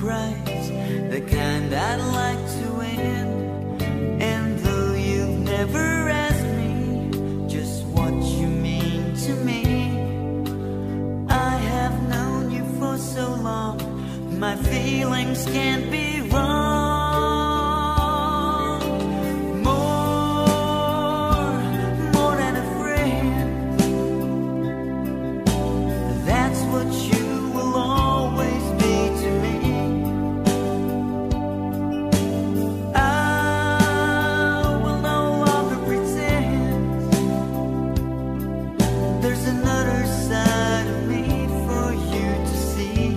prize, the kind I'd like to win. And though you've never asked me just what you mean to me, I have known you for so long, my feelings can't be wrong. More than a friend, that's what you will always be to me. I will no longer pretend. There's another side of me for you to see.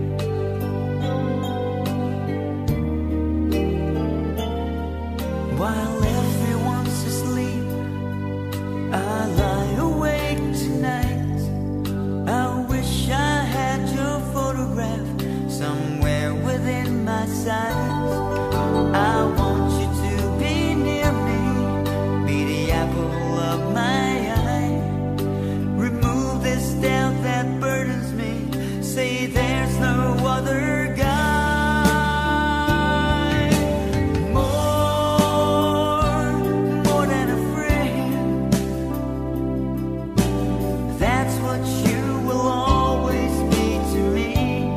While everyone's asleep, I lie awake tonight. I wish I had your photograph somewhere within my sight. I want you to be near me, be the apple of my eye. Remove this doubt that burdens me, say there's no other guy. More than a friend, that's what you will always be to me.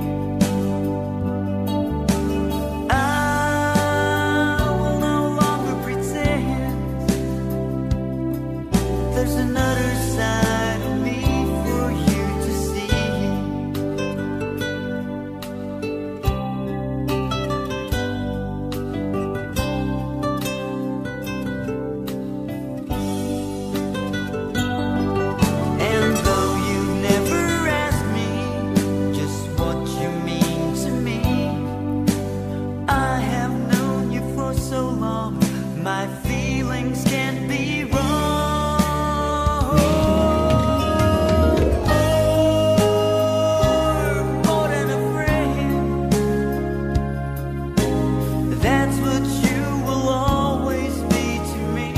I will no longer pretend. There's another side of me for you to see. And though you've never asked me just what you mean to me, I have known you for so long, my feelings can't be wrong. More than a friend, that's what you will always be to me.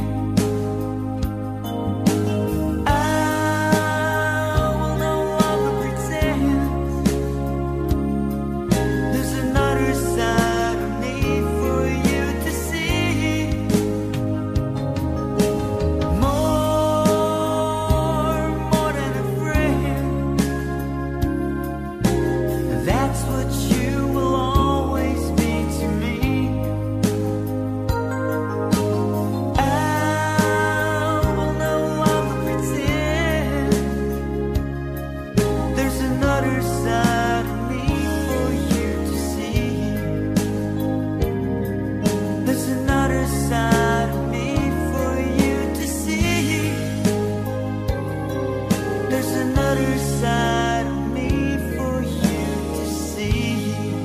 I will no longer pretend. There's another side of me for you to see. More than a friend, that's what you will always be to me. I will no longer pretend. There's another side of me for you to see. There's another side of me for you to see. There's another side of me for you to see.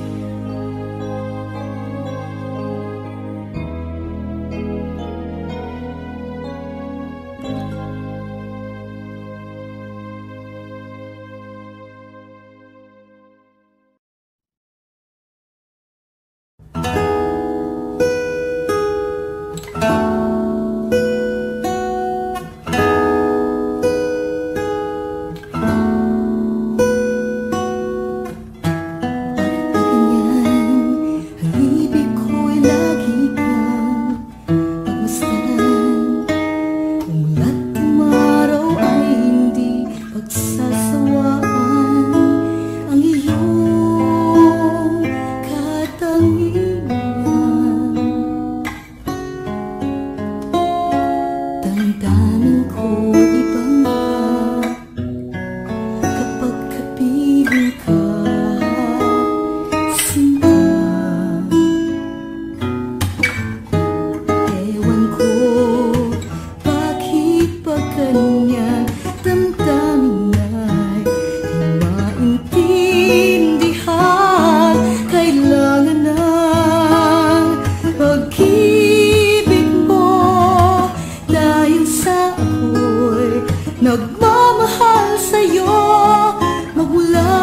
Ang ibig ko'y lagi kang pagmasdan. Umulat umaraw ay hindi pagsasawaan. Ang iyong katangian, damdamin ko'y ibang-iba kapag kapiling ka. Sinta, ewan ko bakit ba ganyan, damdamin ay di maintindihan. Kailangan ng pag-ibig mo dahil sa ako'y nagmamahal sa'yo. Magmula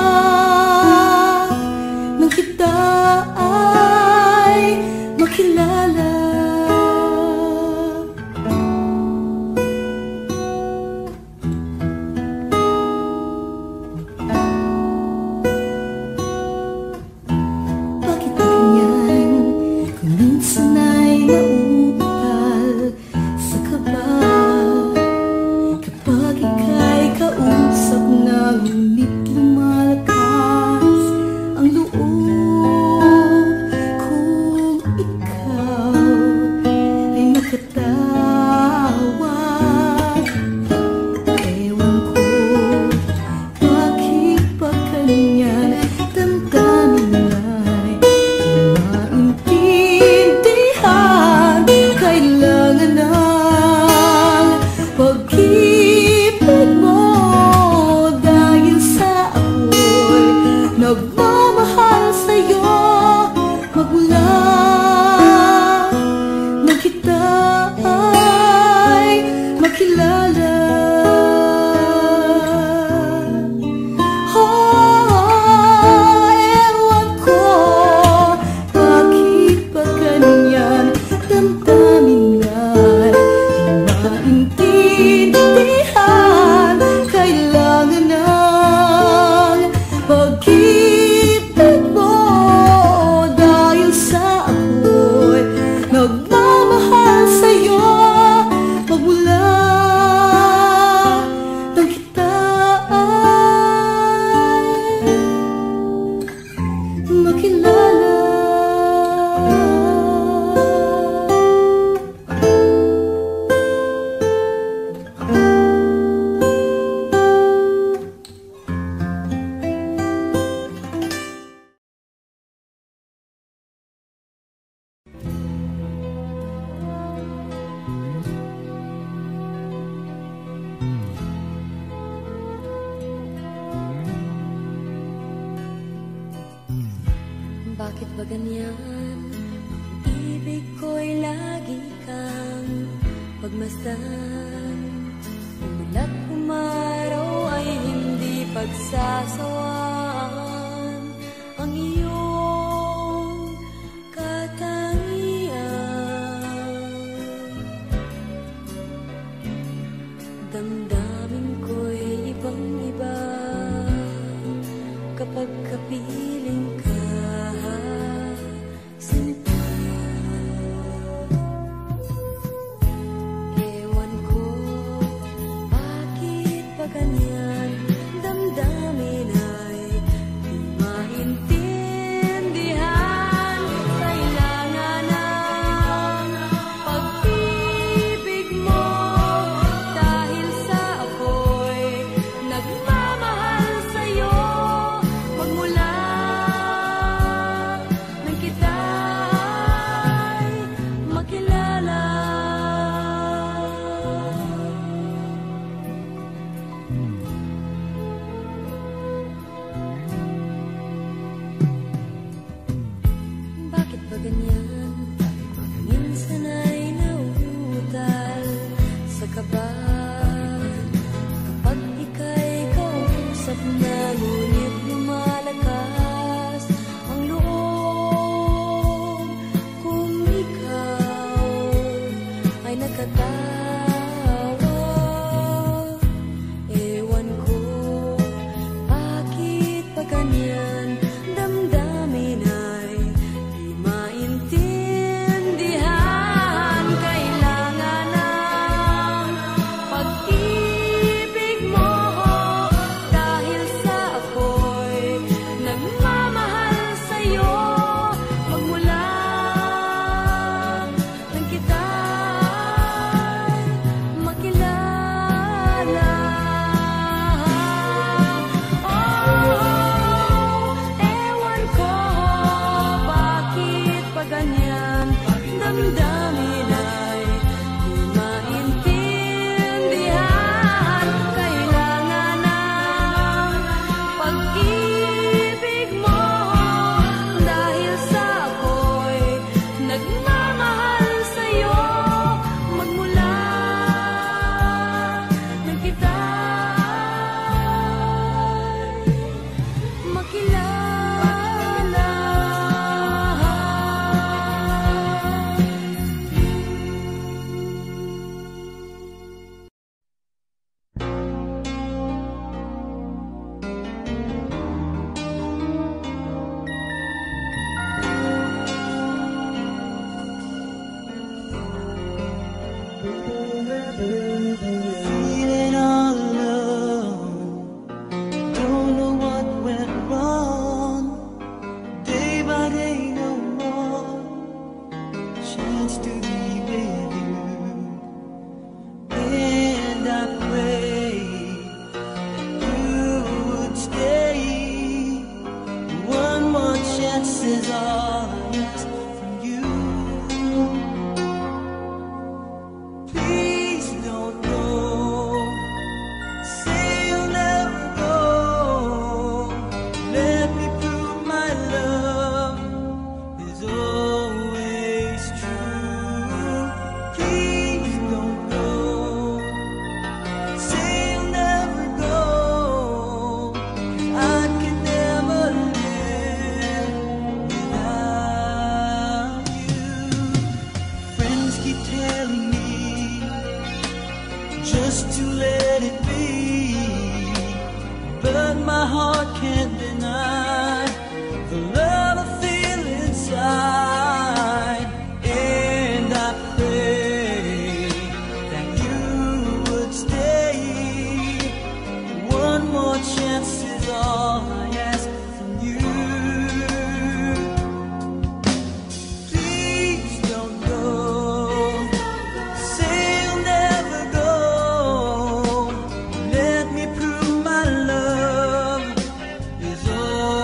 nang kita ay makilala. ganyan, ibig ko'y lagi kang pagmasdan. Umulat umaraw ay hindi pagsasawaan ang iyong katangian. Damdamin ko'y ibang-iba kapag kapiling ka. Ganyan, damdamin ay di maintindihan. Kailangan ng pag-ibig mo, dahil sa ako'y nagmamahal sa'yo. Magmula nang kita'y makilala. Ganyan, minsan ay nauutal sa kaba kapag ika'y kausap na, ngunit lumalakas ang loob kung ikaw ay nakatawa. Ewan ko bakit pa ganyan, damdamin ay maintindihan. Kailangan ng pag-ibig mo, dahil sa ako'y nagmamahal sa'yo. Magmula nang kita'y makilala. Ewan ko bakit pa ganyan, damdamin ay di maintindihan. Kailangan ng pag-ibig mo, dahil sa ako'y nagmamahal sa'yo. Magmula nang kita'y makilala. Feeling all alone, don't know what went wrong. Day by day, no more chance to be with you. And I pray that you would stay. One more chance is all I ask from you. Please don't go. Say you'll never go. Let me prove my love is always true. Please don't go. Say you'll never go. 'Cause I can never live without you. Friends keep telling me just to let it be, but my heart can't deny the love I feel inside. And I pray that you would stay. One more chance is all I ask from you. Please don't go. Say you'll never go. Let me prove my love is all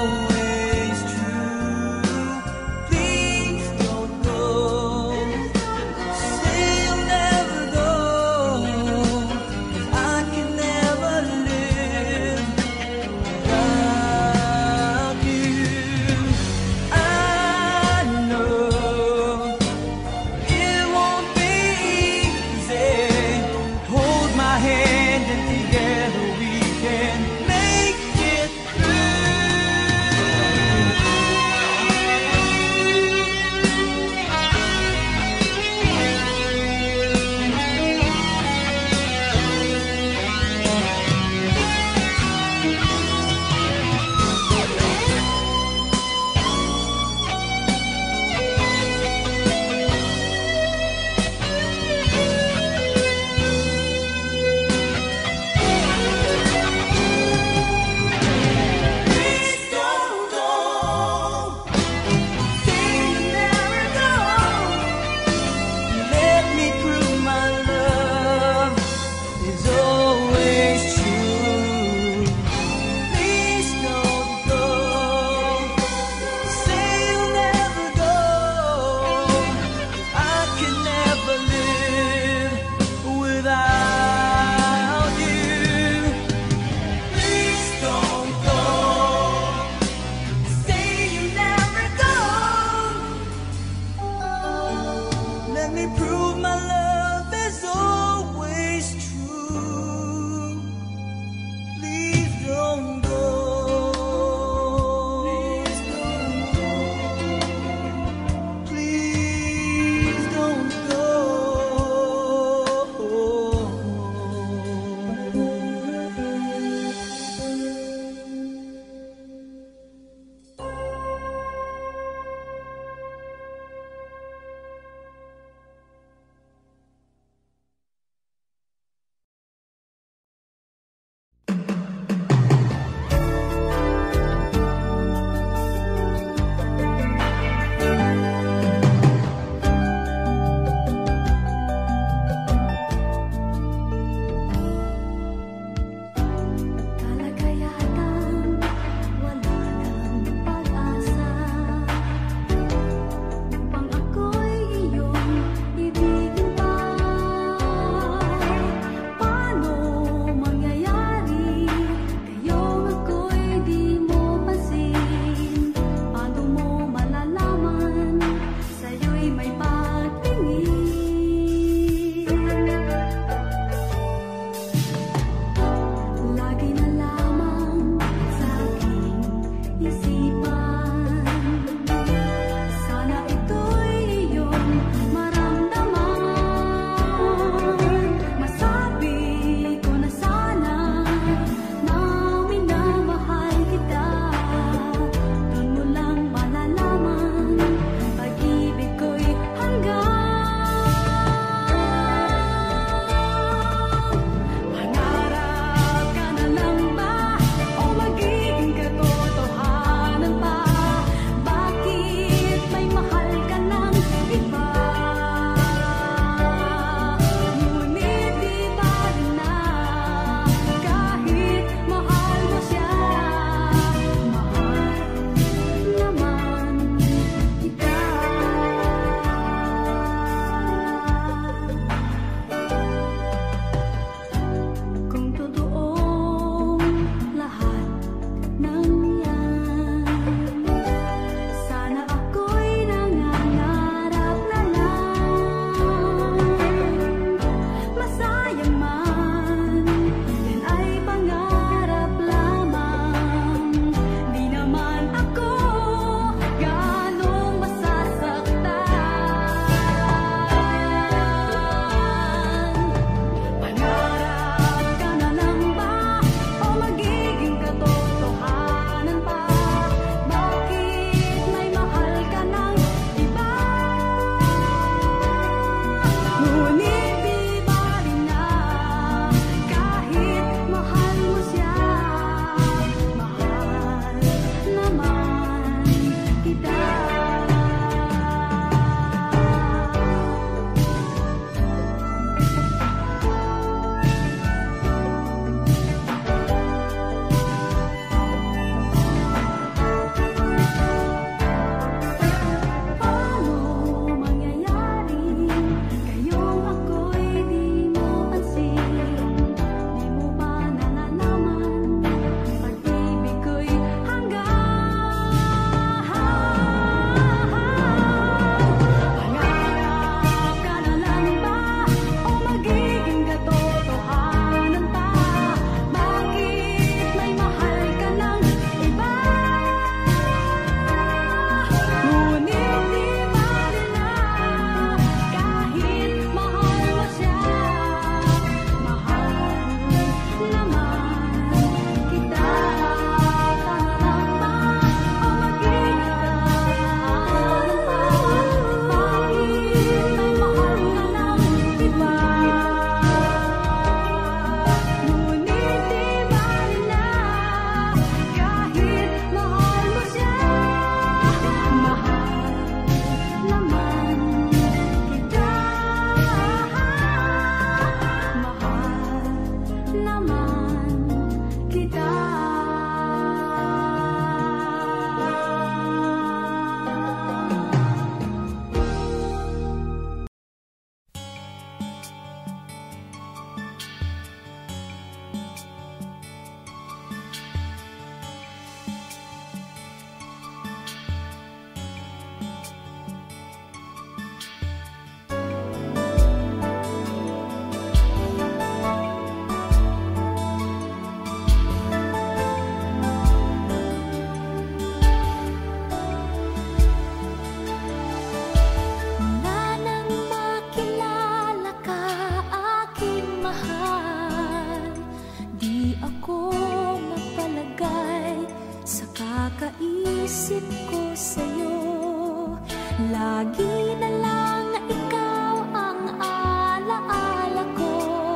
mahal. Di ako mapalagay sa kakaisip ko sa'yo. Lagi na lang ikaw ang alaala ko.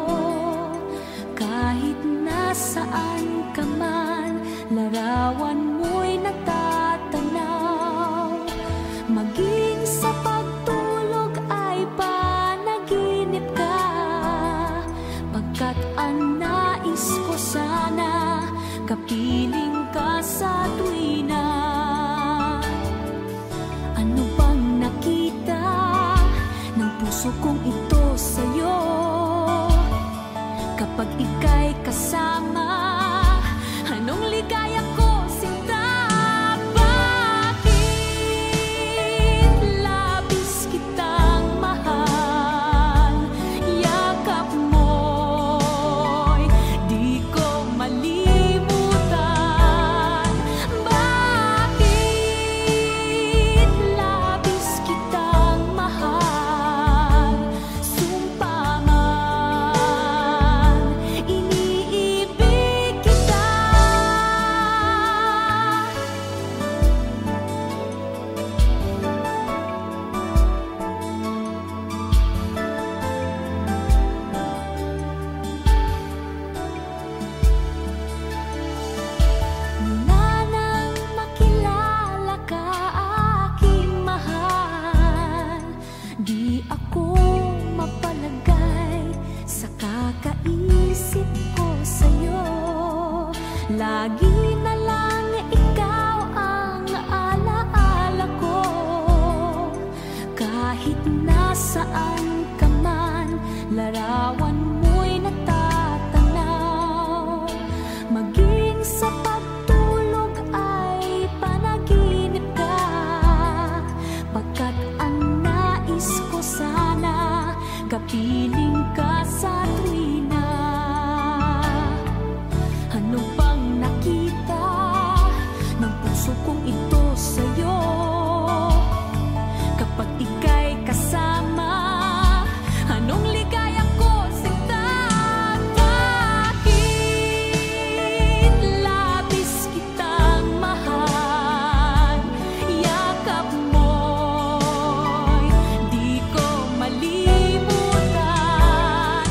Kahit nasaan ka man, larawan mo'y natatanaw. Maging sa pagtulog ay panaginip ka, pagkat ang nais ko sana kapiling ka sa tuwina. Ano bang nakita ng puso kong ito sa'yo? Kapag ika'y kasama, anong ligaya ko, sinta? Bakit labis kitang mahal? Yakap mo'y di ko malimutan. Bakit labis kitang mahal? Sumpa man, iniibig kita. Mula nang makilala ka, aking mahal, di ako mapalagay sa kakaisip ko sa'yo. Lagi na lang ikaw ang alaala ko. Kahit nasaan ka man, larawan mo'y natatanaw. Maging sa pagtulog ay panaginip ka, pagkat ang nais ko sana kapiling ka sa tuwina. Ano bang nakita ng puso kong ito sa'yo? Kapag ika'y kasama, anong ligaya ko, sinta? Bakit labis kitang mahal? Yakap mo'y di ko malimutan.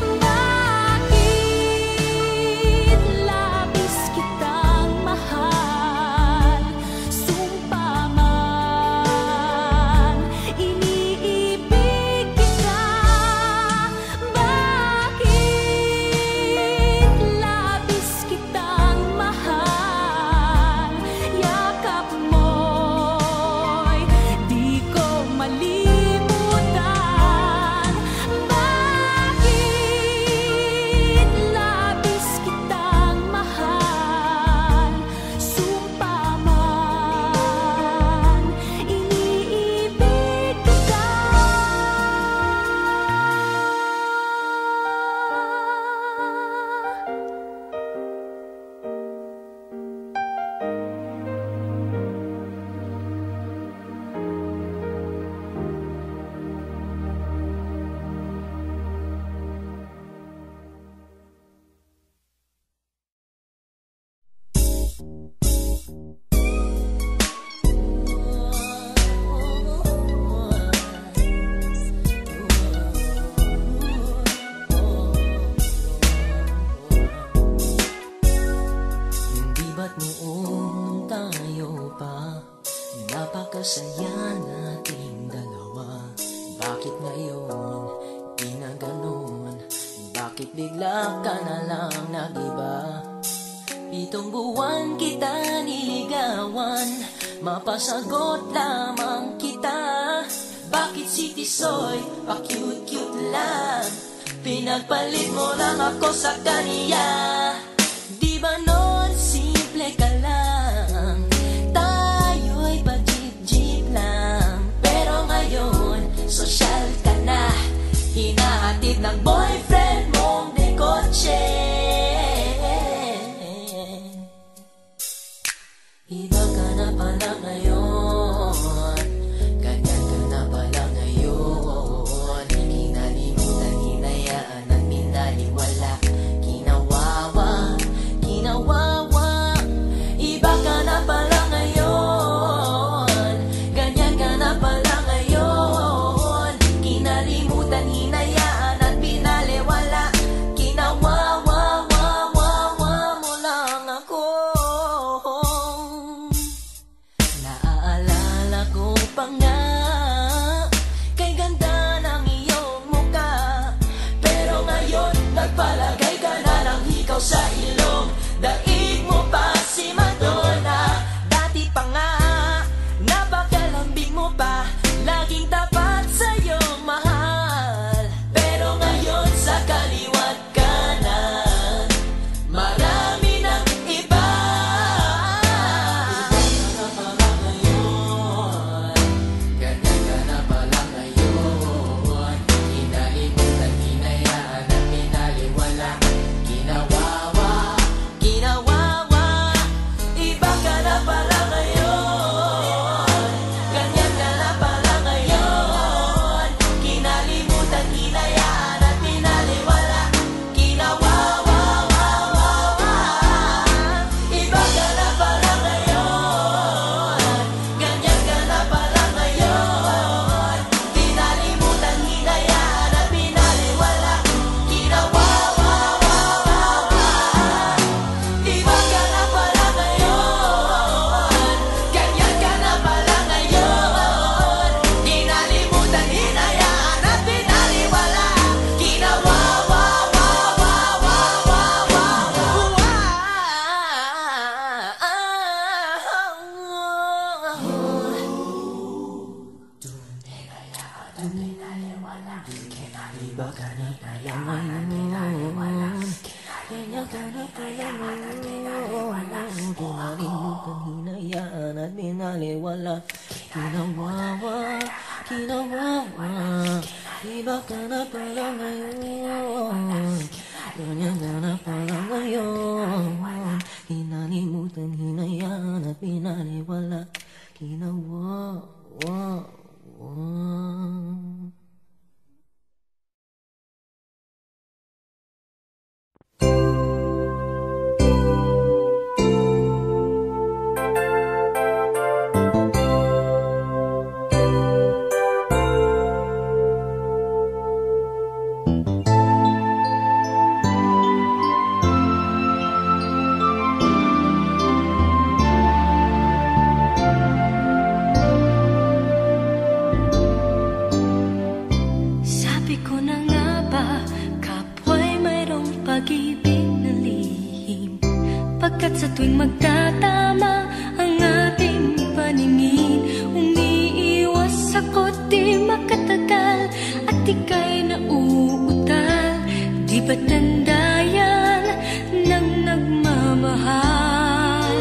Bakit labis kitang mahal? Sumpa man, iniibig kita. Bakit labis kitang mahal? Yakap mo'y di ko malimutan. Bakit labis kitang mahal? Sumpa man, iniibig kita. Hindi ba't noon tayo pa napakasaya nating dalawa? Bakit ngayon di na ganun? Bakit bigla ka na lang nag-iba? 7 buwan kita niligawan, mapasagot lamang kita. Bakit si Tisoy pa-cute-cute lang? Pinagpalit mo lang ako sa kaniya. Di ba noon simple ka lang, tayo'y pa-jeep-jeep lang. Pero ngayon, sosyal ka na, hinahatid ng boyfriend mong dekotse. Iba ka na pala ngayon, ganyan ka na pala ngayon. Kinalimutan, hinayaan at minaliwala Kinawawa, kinawawa, iba ka na pala ngayon. Ganyan ka na pala ngayon. Hinalimutan, hinayaan at pinaliwala. Kinawawa. Sabi ko na nga ba, kapwa'y mayroong pag-ibig na lihim. Pagkat sa tuwing magtatama ang ating paningin, umiiwas ako't di makatagal at ika'y nauutal. Di ba't tanda yan ng nagmamahal?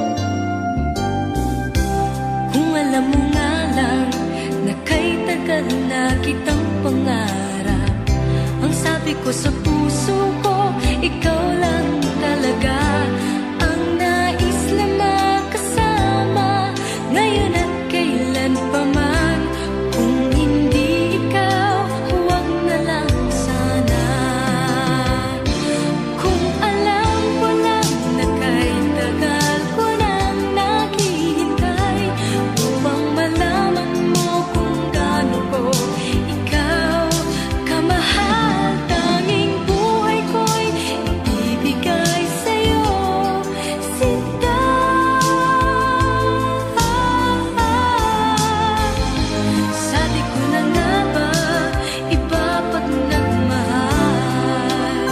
Kung alam mo nga lang na kay tagal na kitang pangarap, ang sabi ko sa puso ko, ikaw lang talaga ang nais na makasama, ngayon at kailan pa man. Kung hindi ikaw, huwag na lang sana. Kung alam ko lang na kay tagal ko nang naghihintay upang malaman mo kung gaano ko ikaw kamahal, tanging buhay ko'y ibibigay sa'yo, sinta. Sabi ko na nga ba, iba pag nagmahal.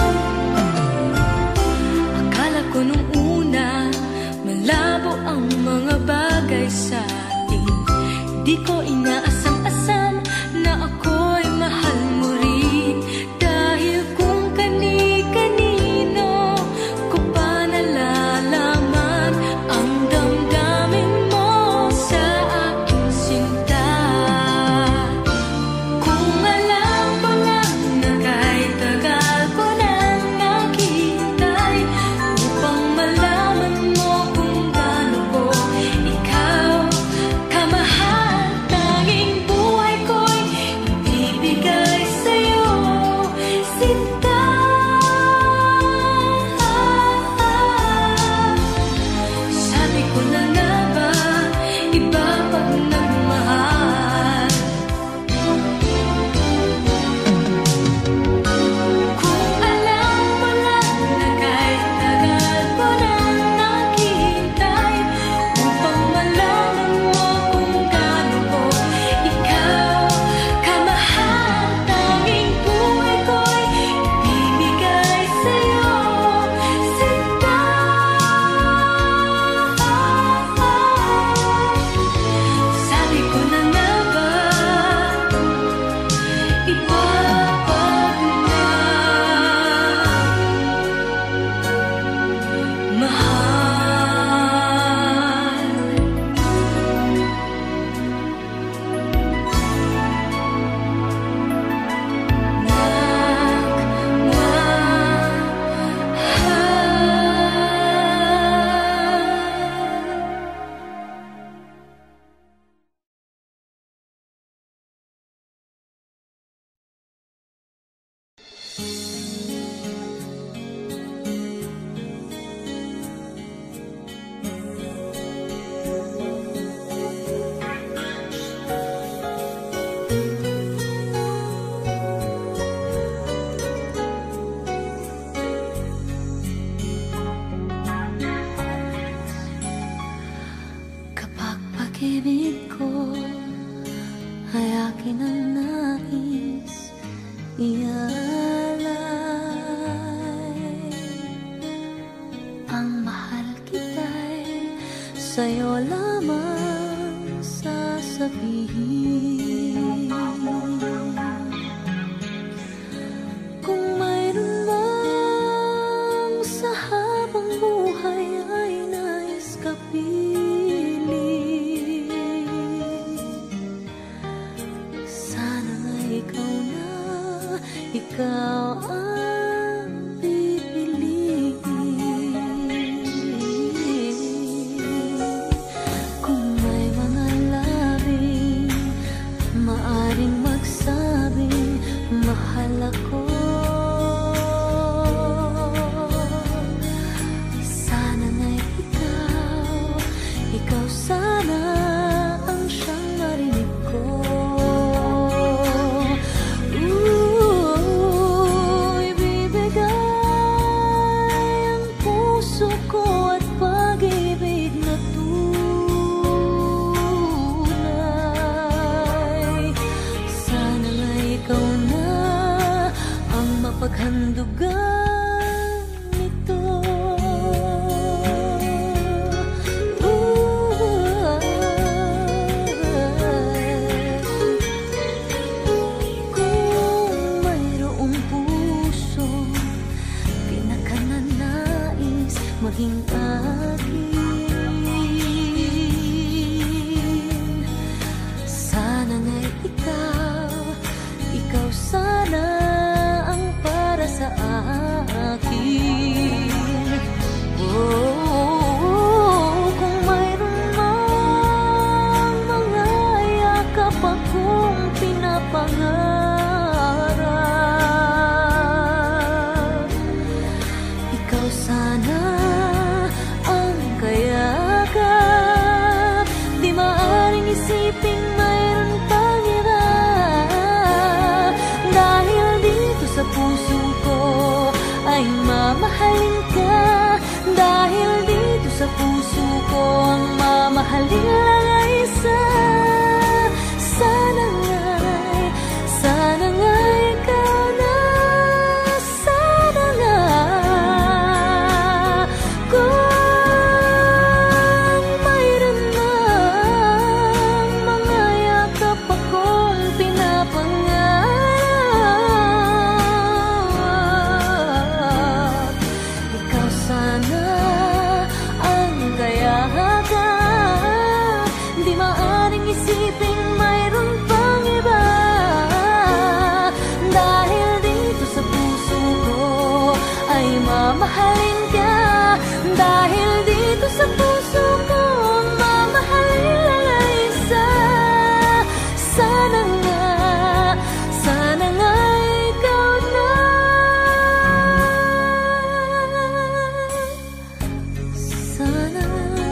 Akala ko nung una, malabo ang mga bagay sa atin. Di ko inaasam-asam na ako'y mahal mo rin. Dahil kung kani-kanino ko pa nalalaman ang damdamin mo sa aking sinta. Kung alam ko lang na kay tagal ko nang naghihintay upang malaman mo kung gaano ko ikaw kamahal, tanging buhay ko'y ibibigay sa'yo, sinta. Sabi ko na nga ba, iba pag nagmahal. Kung alam mo lang na kay tagal ko nang naghihintay upang malaman mo kung gaano ko ikaw kamahal, tanging buhay ko'y ibibigay sa'yo, sinta. Sabi ko na nga ba, iba pag kapag pag-ibig ko ay akin ang nais ialay, ang mahal kita'y sa'yo lamang sasabihin. Kung mayroon mang sa habang buhay ay nais ka piling, maging akin. Sana nga'y ikaw sana ang para sa akin. Oh, kung mayroon mang mga yakap akong pinapangarap, ikaw sana ang kayakap. Di maaaring isipin mayroon pang iba, dahil dito sa puso ko ay mamahalin ka. Dahil dito sa puso ko ang mamahalin lang ay isa. Sana nga'y ikaw na. Sana nga kung mayroon mang mga yakap akong pinapangarap, ikaw sana ang kayakap. Di maaaring isipin mayroon pang iba, dahil dito sa puso ko ay mamahalin ka. Dahil dito sa puso ko ang mamahalin lang ay isa. Sana nga ikaw na. Sana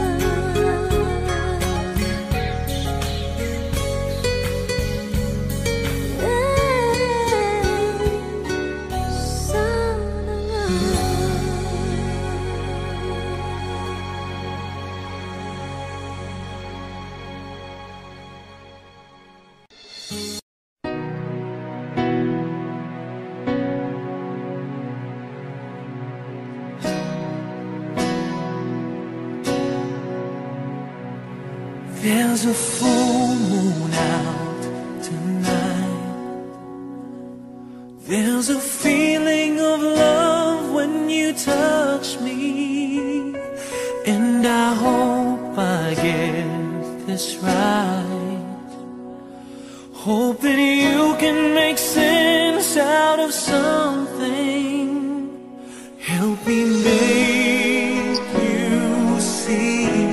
There's a full moon out tonight. There's a feeling of love when you touch me, and I hope I get this right. Hope that you can make sense out of something. Help me make you see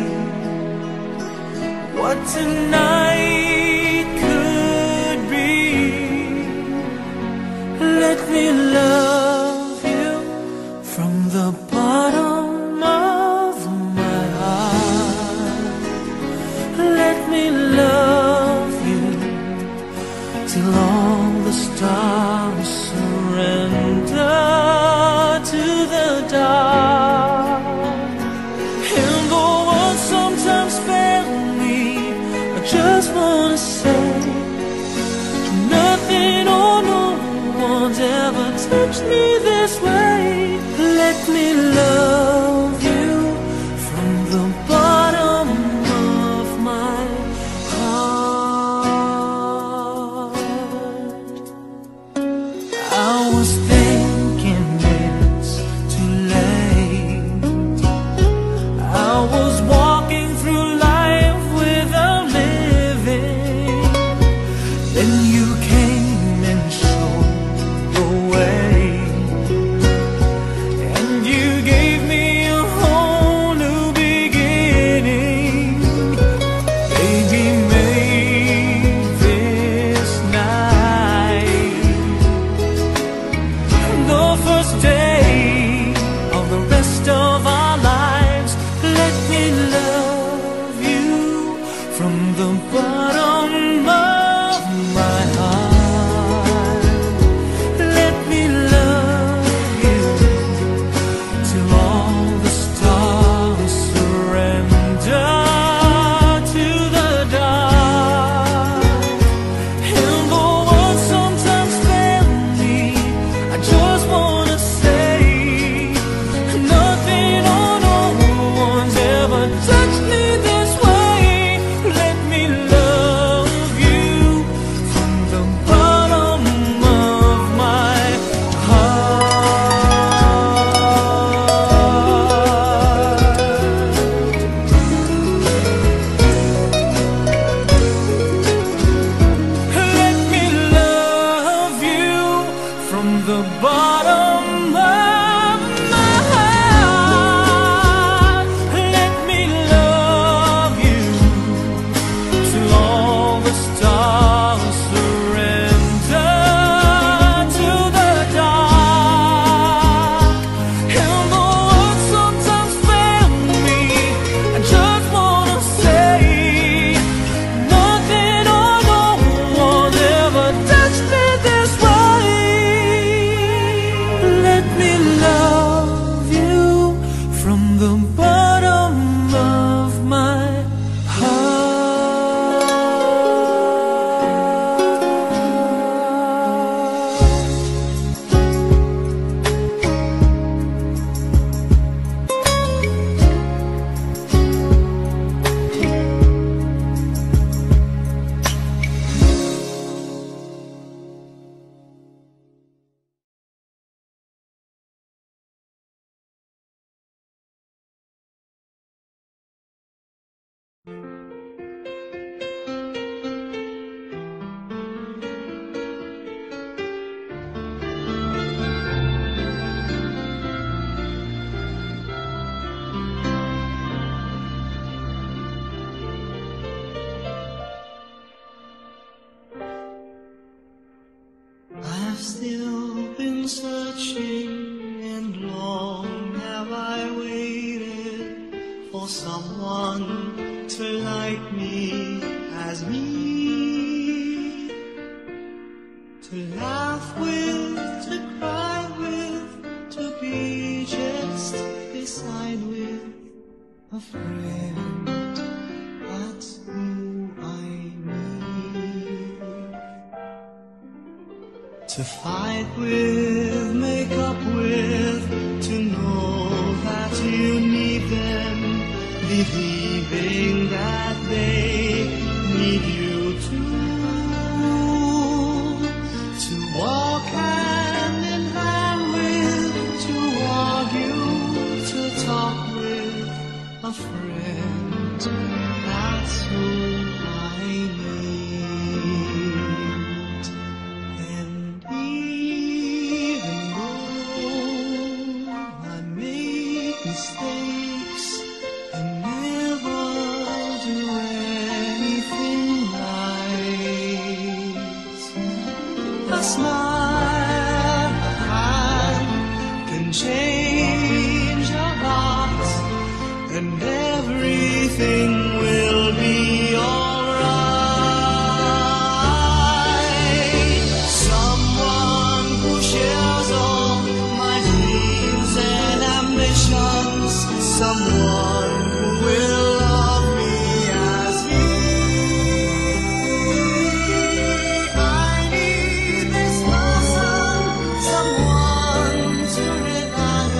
what tonight could be. Let me love you from the bottom of my heart. Let me love you till all the stars surrender. I've still been searching, and long have I waited for someone to like me as me, to laugh with, to cry with, to be just beside with a friend. That's who I need. To fight with, make up with, to know that you need them, believing that they need you too. To walk hand in hand with, to argue, to talk with a friend. That's who I need. And even though I make mistakes and never do anything right, a smile, a hand can change a heart, and everything will be alright. Someone who shares all my dreams and ambitions, someone who will love me as me. I need this person, someone to rely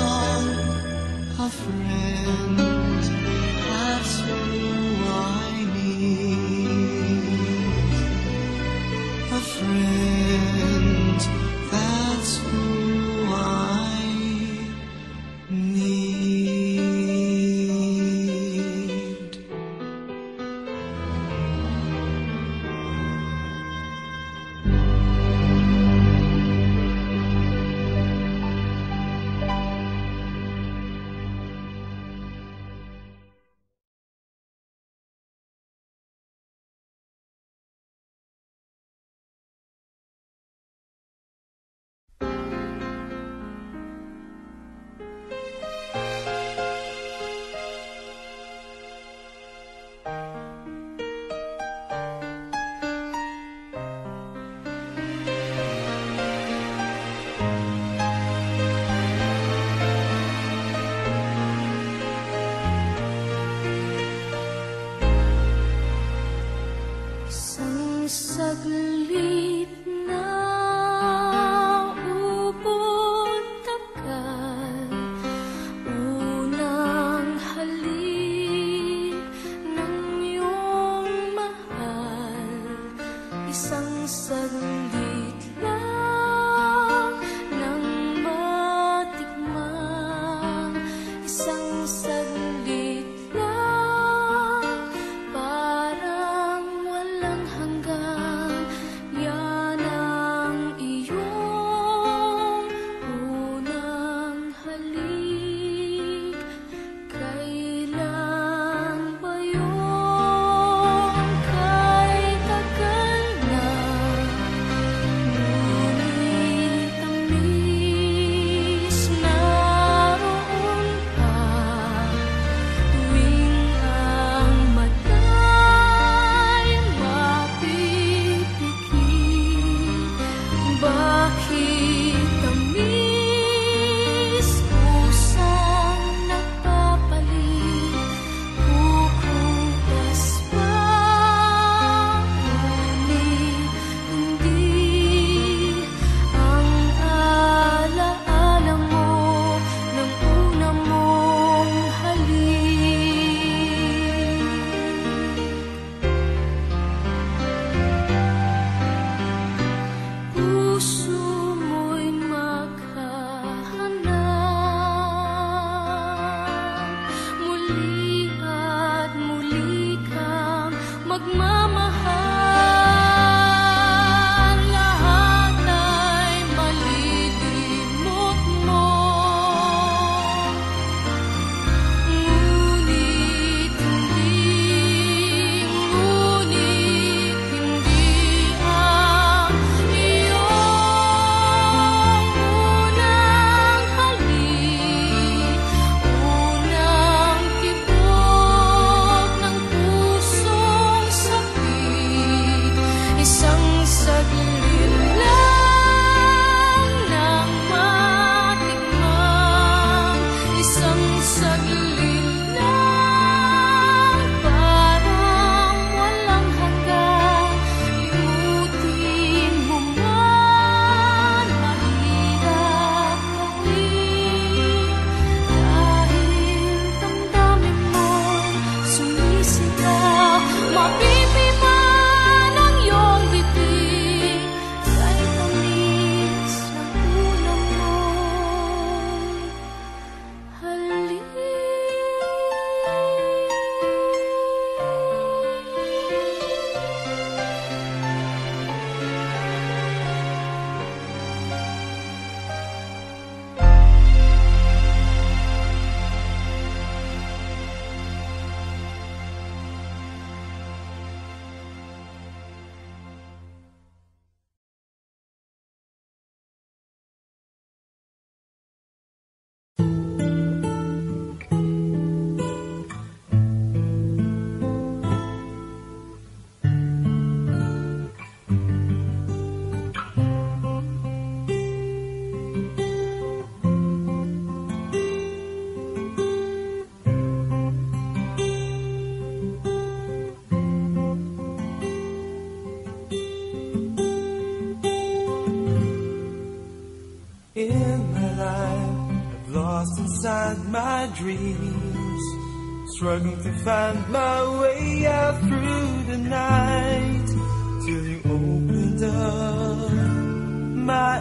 lost inside my dreams, struggling to find my way out through the night, till you opened up my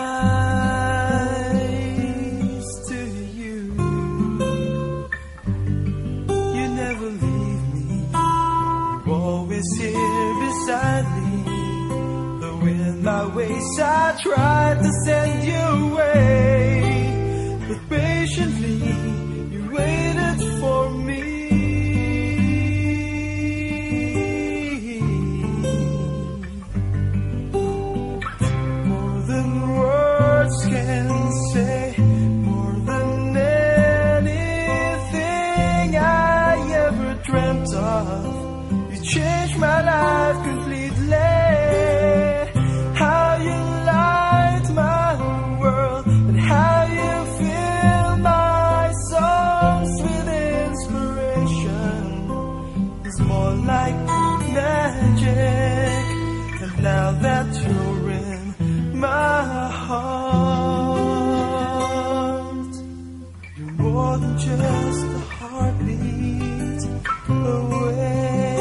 eyes to you. You never leave me, you're always here beside me. Though in my ways I tried to send you away, but patiently you waited for me. More than words can say, more than anything I ever dreamt of, you changed my life completely. How you light my world, and how you fill my songs with inspiration. It's more like magic. And now that you're in my heart, you're more than just a heartbeat away.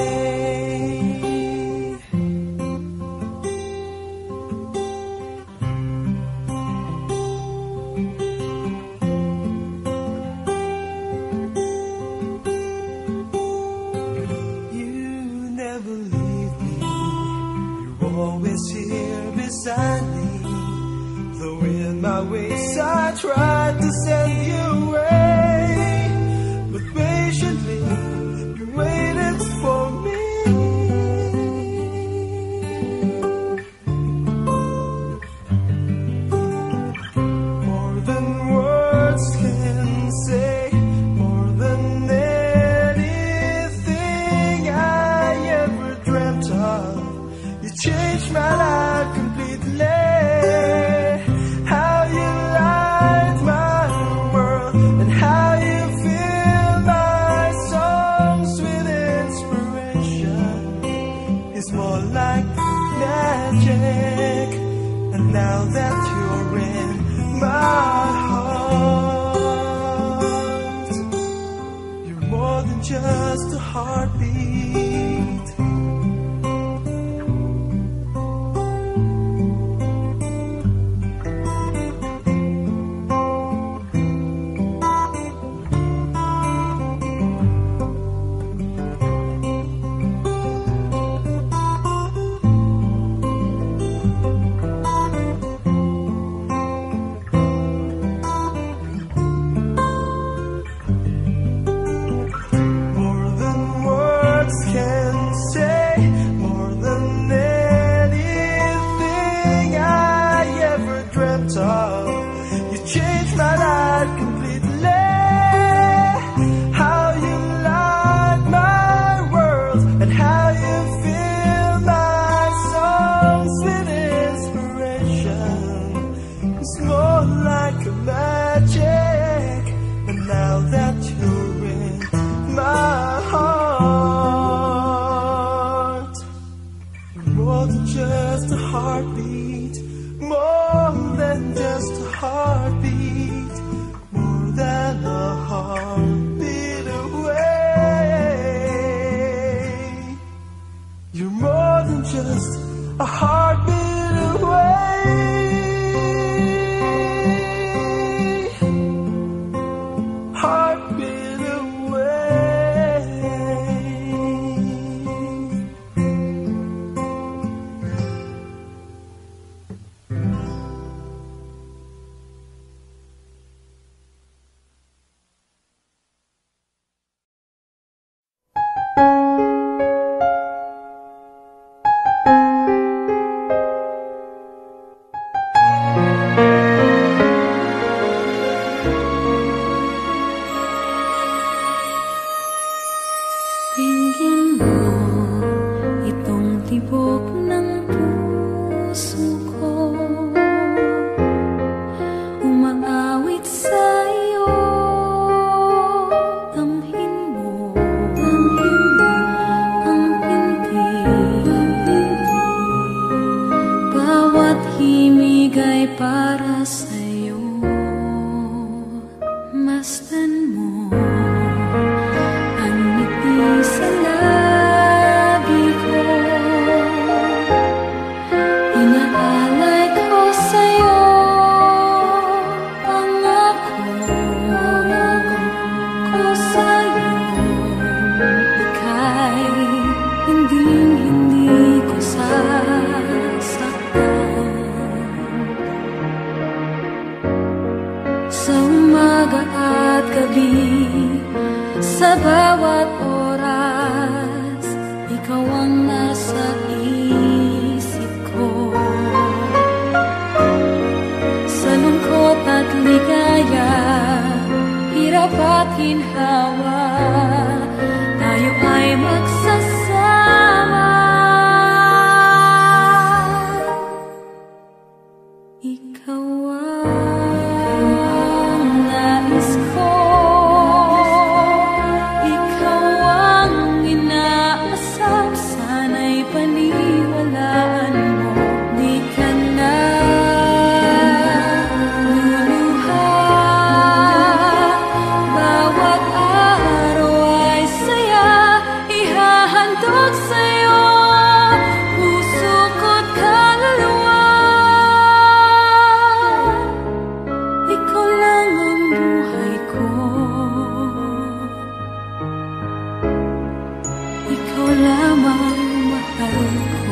Always here beside me. Though in my ways I tried to send you away, but patiently you waited for me. More than words can say, more than anything I ever dreamt of, you changed my life completely. How you light my world, and how you fill my songs with inspiration. It's more like magic. And now that you're in my heart, you're more than just a heartbeat. Masdan mo ang ngiti sa labi ko. Inaalay ko sa'yo pangako ko sa'yo. Ika'y hindi ko sasaktan. Sa umaga at gabi, sa bawat oras, ikaw ang nasa isip ko. Sa lungkot at ligaya, hirap at ginhawa, tayo ay magsasama. Ikaw ang nais ko, ikaw ang inaasam, sana'y paniwalaan mo. Di ka na luluha, bawat araw ay saya, ihahandog sa'yo puso ko't kaluluwa. Ikaw lang ang buhay ko, ikaw lamang mahal ko.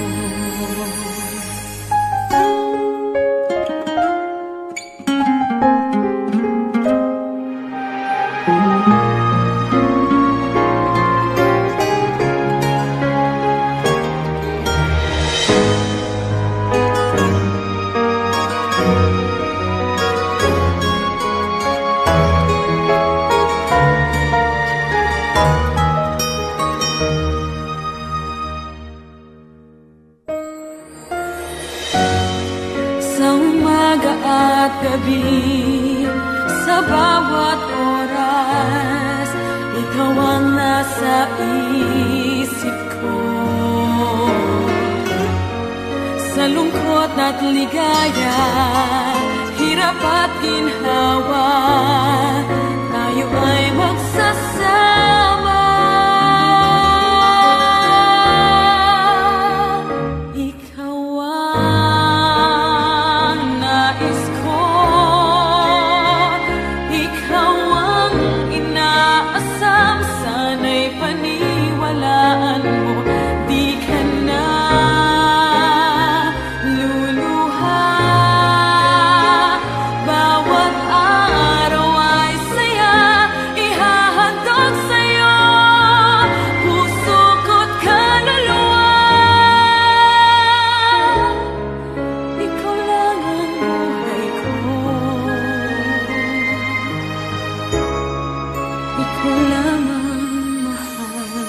Sa umaga at gabi, sa bawat oras, ikaw ang nasa isip ko. Sa lungkot at ligaya, hirap at ginhawa, tayo ay magsasama. Ikaw ang nais ko, ikaw ang inaasam, sana'y paniwalaan mo. Di ka na luluha, bawat araw ay saya, ihahandog sa'yo puso ko't kaluluwa. Ikaw lang ang buhay ko, ikaw lamang mahal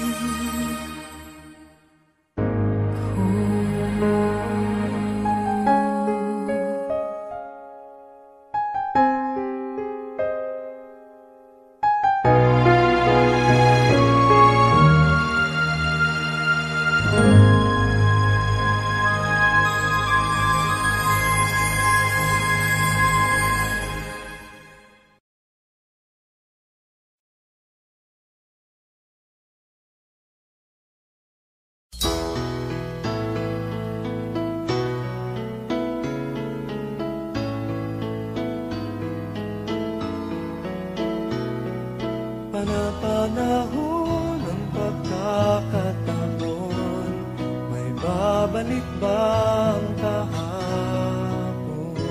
Panapanahon ng pagkakataon, may babalik bang kahapon?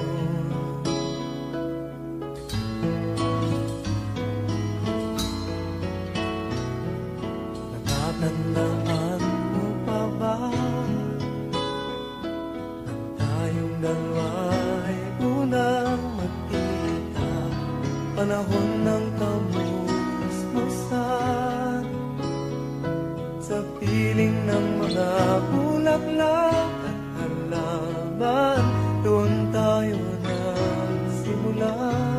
Natatandaan mo pa ba nang tayong dalawa'y unang magkita? Panahon ng kamusmusan, sa piling ng mga bulaklak at halaman, doon tayo nagsimula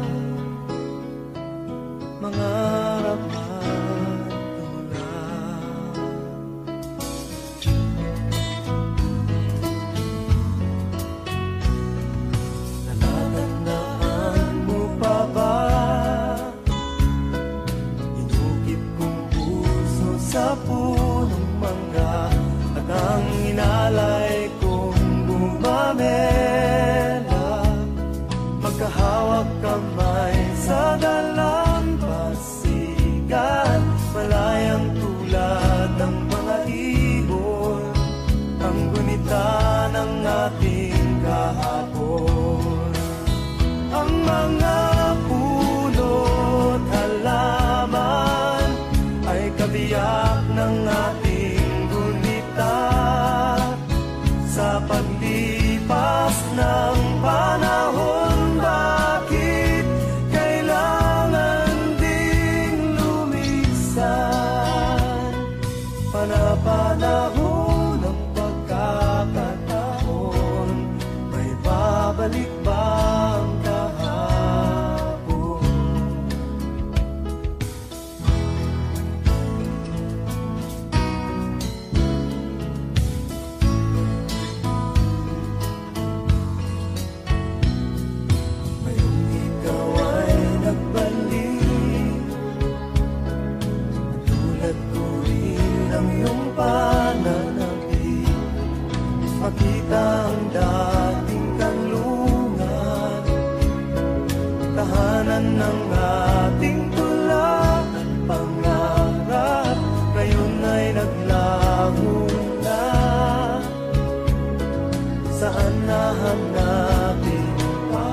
mangarap at tumulak. Natatandaan mo pa ba Pinagdaanan ng ating tula at pangarap, ngayon ay naglaho na. Saan nahanapin pa?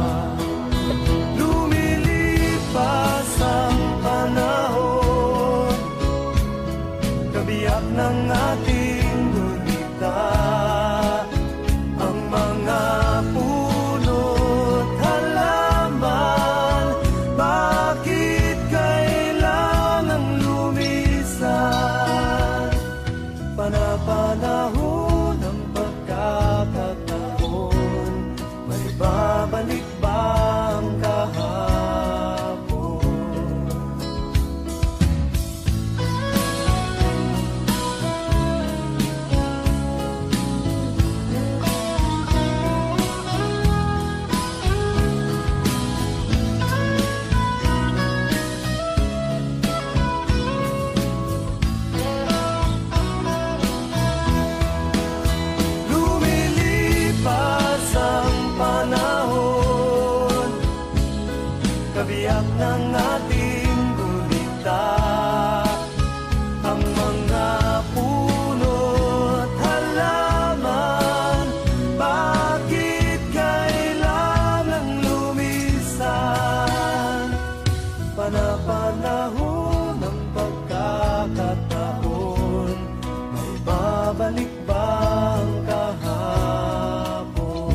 Lumilipas ang panahon, kabiyak ng ating gulita. Ang mga puno't halaman, bakit kailangang lumisan? Panapanahon ng pagkakataon, may babalik ba ang kahapon? Lumilipas ang panahon, kabiyak ng ating gulita. Ang mga puno't halaman, bakit kailangang lumisan? Panapanahon ng pagkakataon, may babalik ba ang kahapon?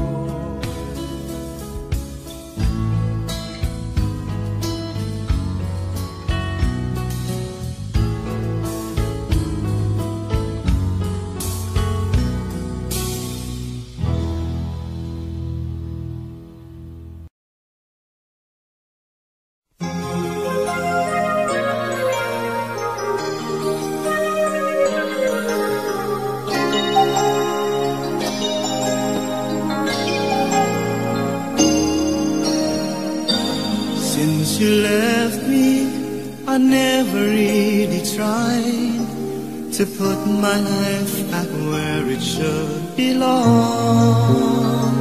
Since you left me, I never really tried to put my life back where it should belong.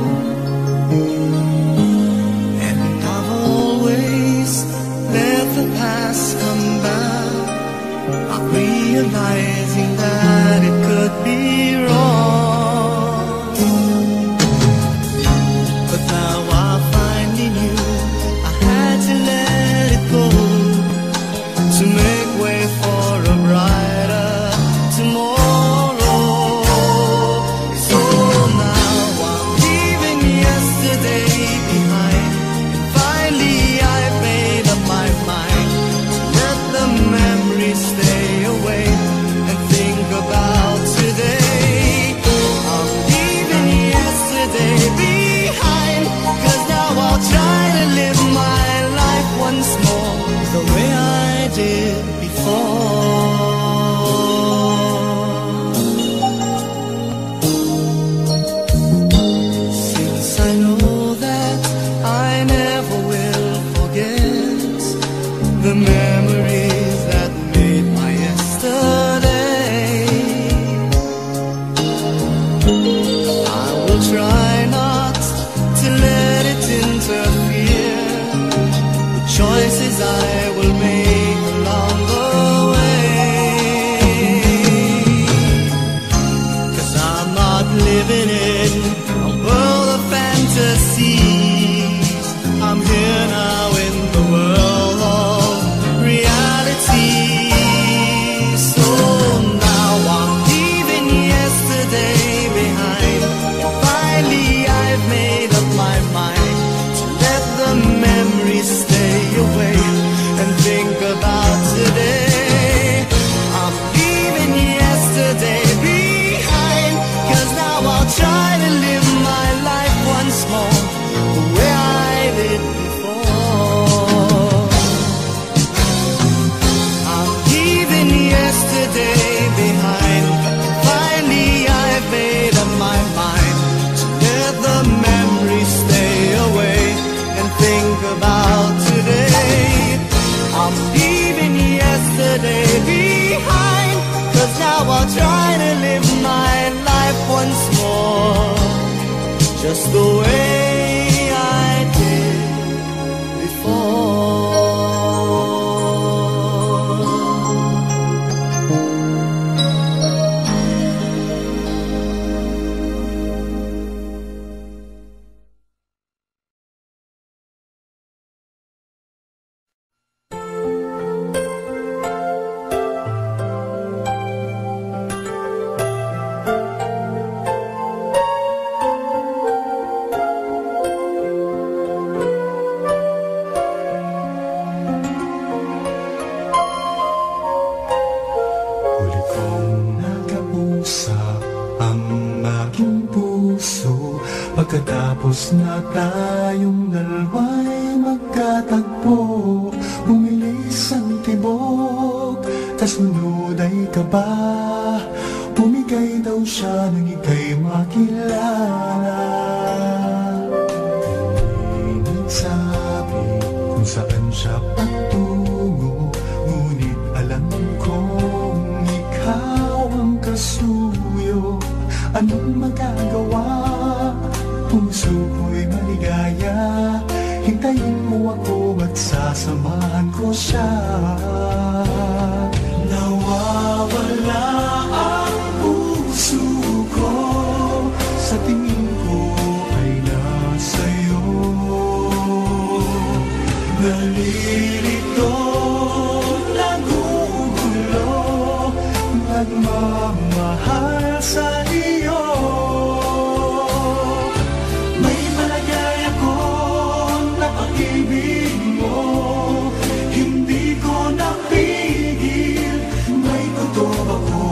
And I've always let the past come back, not realizing that it could be wrong. But now I finally knew I had to let it go to make way for a brighter tomorrow. So now I'm leaving yesterday behind. Finally I've made up my mind to let the memories stay away and think about today. I'm leaving yesterday behind, 'cause now I'll try to live my life once more the way I did before. Since I know that I never will forget the memories that made my yesterday, I will try not to let it interfere with choices I will make along the way. 'Cause I'm not living in a world of fantasies. I'm here now in the world of reality. So now I'm leaving yesterday behind. Finally I've made up my mind to let the memories stay away and think about today. I'm leaving yesterday behind, 'cause now I'll try to live my life once more the way I did before. I'm leaving yesterday behind. Finally I've made up my mind to let the memories stay away and think about today. I'm leaving yesterday behind, 'cause now I'll try to live my life once more just the way I did before. Pagkatapos na tayong dalawa'y magkatagpo, bumilis ang tibok, kasunod ay kaba. Bumigay daw siya nang ika'y makilala. Hindi nagsabi kung saan siya patungo, ngunit alam kong ikaw ang kasuyo. Anong magagawa? Puso ko'y maligaya. Hintayin mo ako at sasamahan ko siya. Nawawala ang puso ko, sa tingin ko ay nasa'yo. Nalilito, nagugulo, nagmamahal sa iyo. May malagay ako na pag-ibig mo, hindi ko napigil, may kutob ako.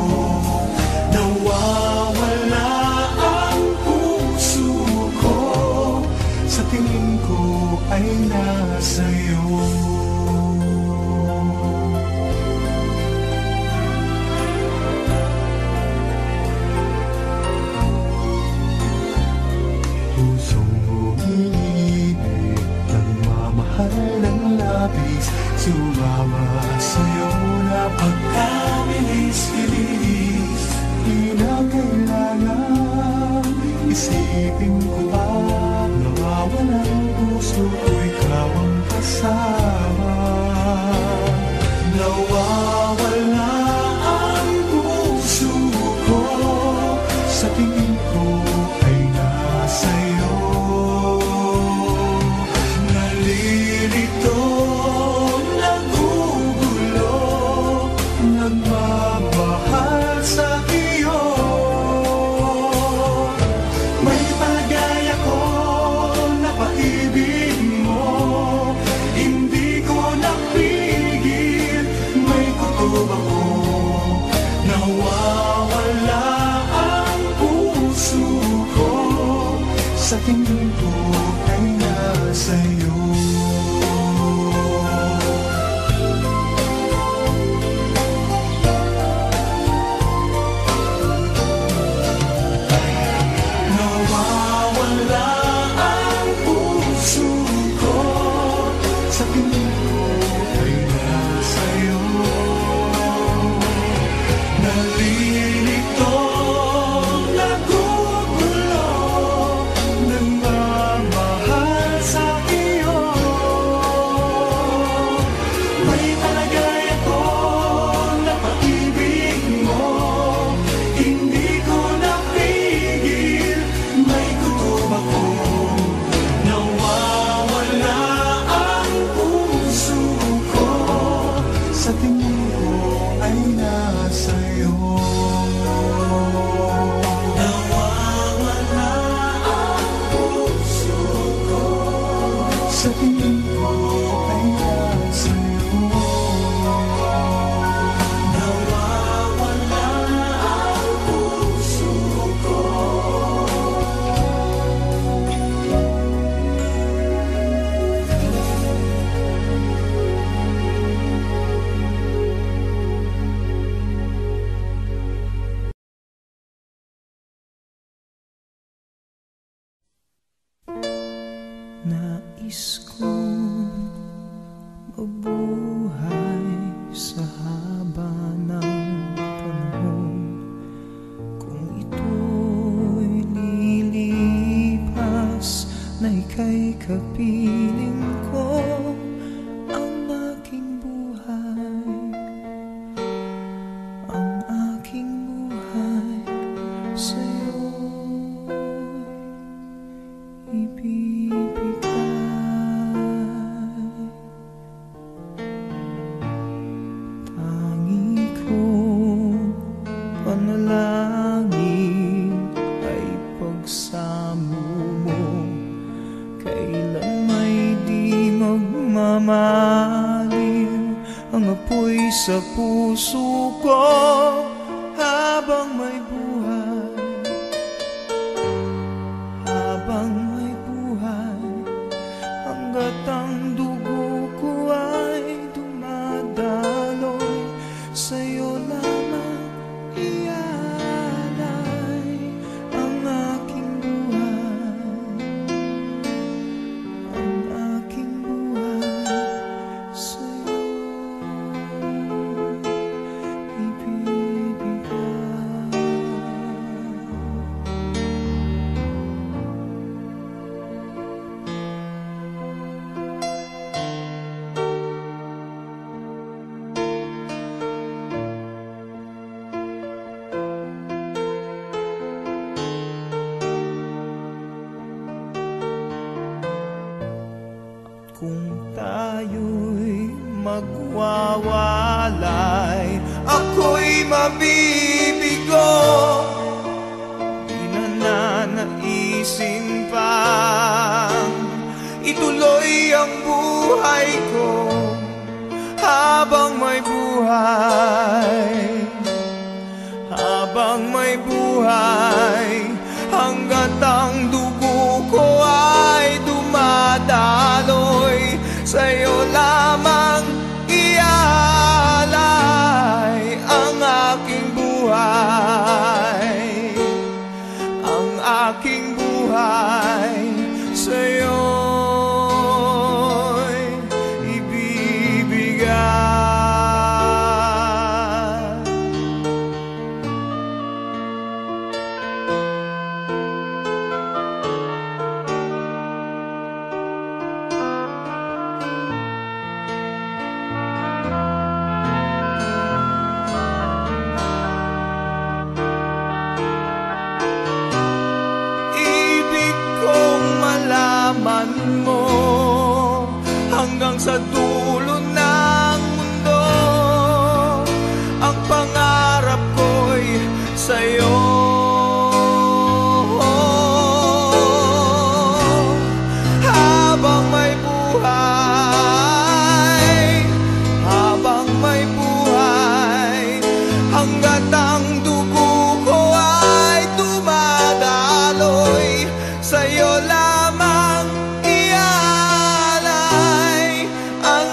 Nawawala ang puso ko, sa tingin ko ay nasa'yo. Sumama sa'yo na pagkabilis-bilis. Di na kailangan isipin ko pa, nawawalang puso ko, ikaw ang kasama. Nawawala ang puso ko, sa tingin ko ay nasa'yo. Nalilito, nagmamahal sa iyo. May palagay ako na pag-ibig mo, hindi ko napigil, may kutob ako. Nawawala ang puso ko, sa tingin ko ay nasa'yo. Nais kong mabuhay sa haba ng panahon. Kung ito'y lilipas, na ika'y kapiling ko ang aking buhay. Ang aking buhay sa'yo ibibigay. Tangi kong panalangin ay pagsamo mo, kailan may di magmamaliw ang apoy sa puso ko habang may buhay, habang magwawalay. Ako'y mabibigo, di na nanaisin pang ituloy ang buhay ko habang may buhay. Habang may buhay, hanggat ang dugo ko ay dumadaloy, sa'yo lamang iaalay ang aking buhay. Ang aking buhay sa'yo'y ibibigay. Malaman mo hanggang sa dulo ng mundo, ang pangarap ko'y sa'yo. Habang may buhay, habang may buhay, hanggat ang dugo ko ay dumadaloy, sa'yo lamang iaalay ang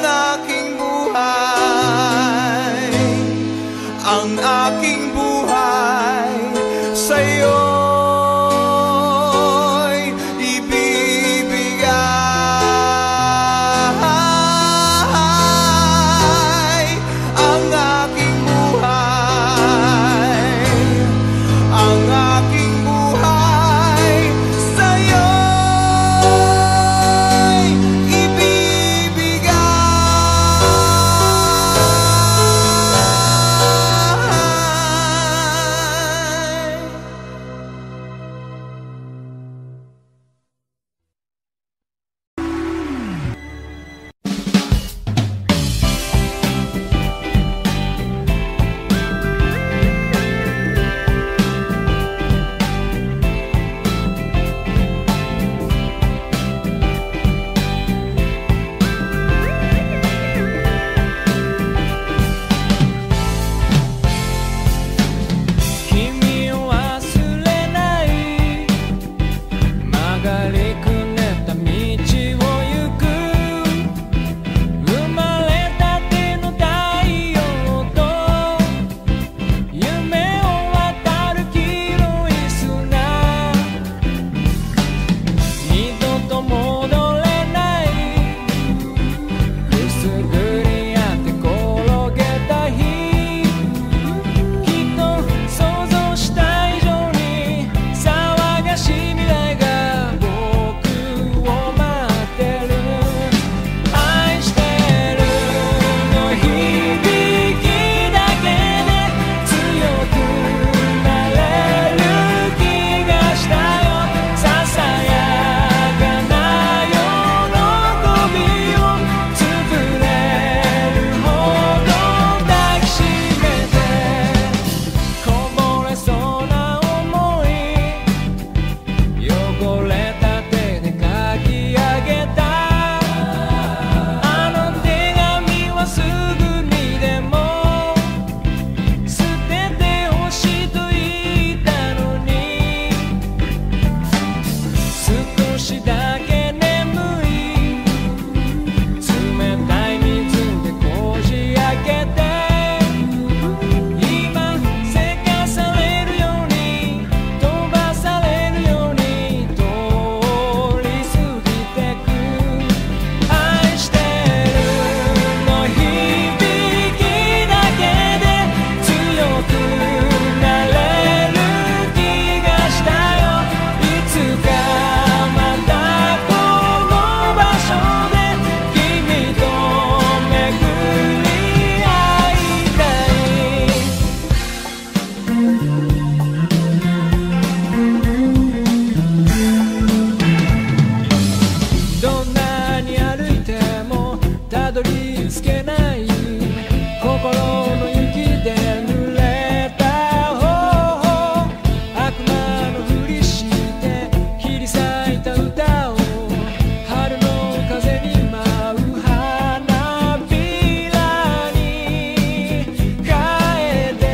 けない心の雪で濡れた頬悪魔のふりして切り裂いた歌を春の風に舞う花びらに変えて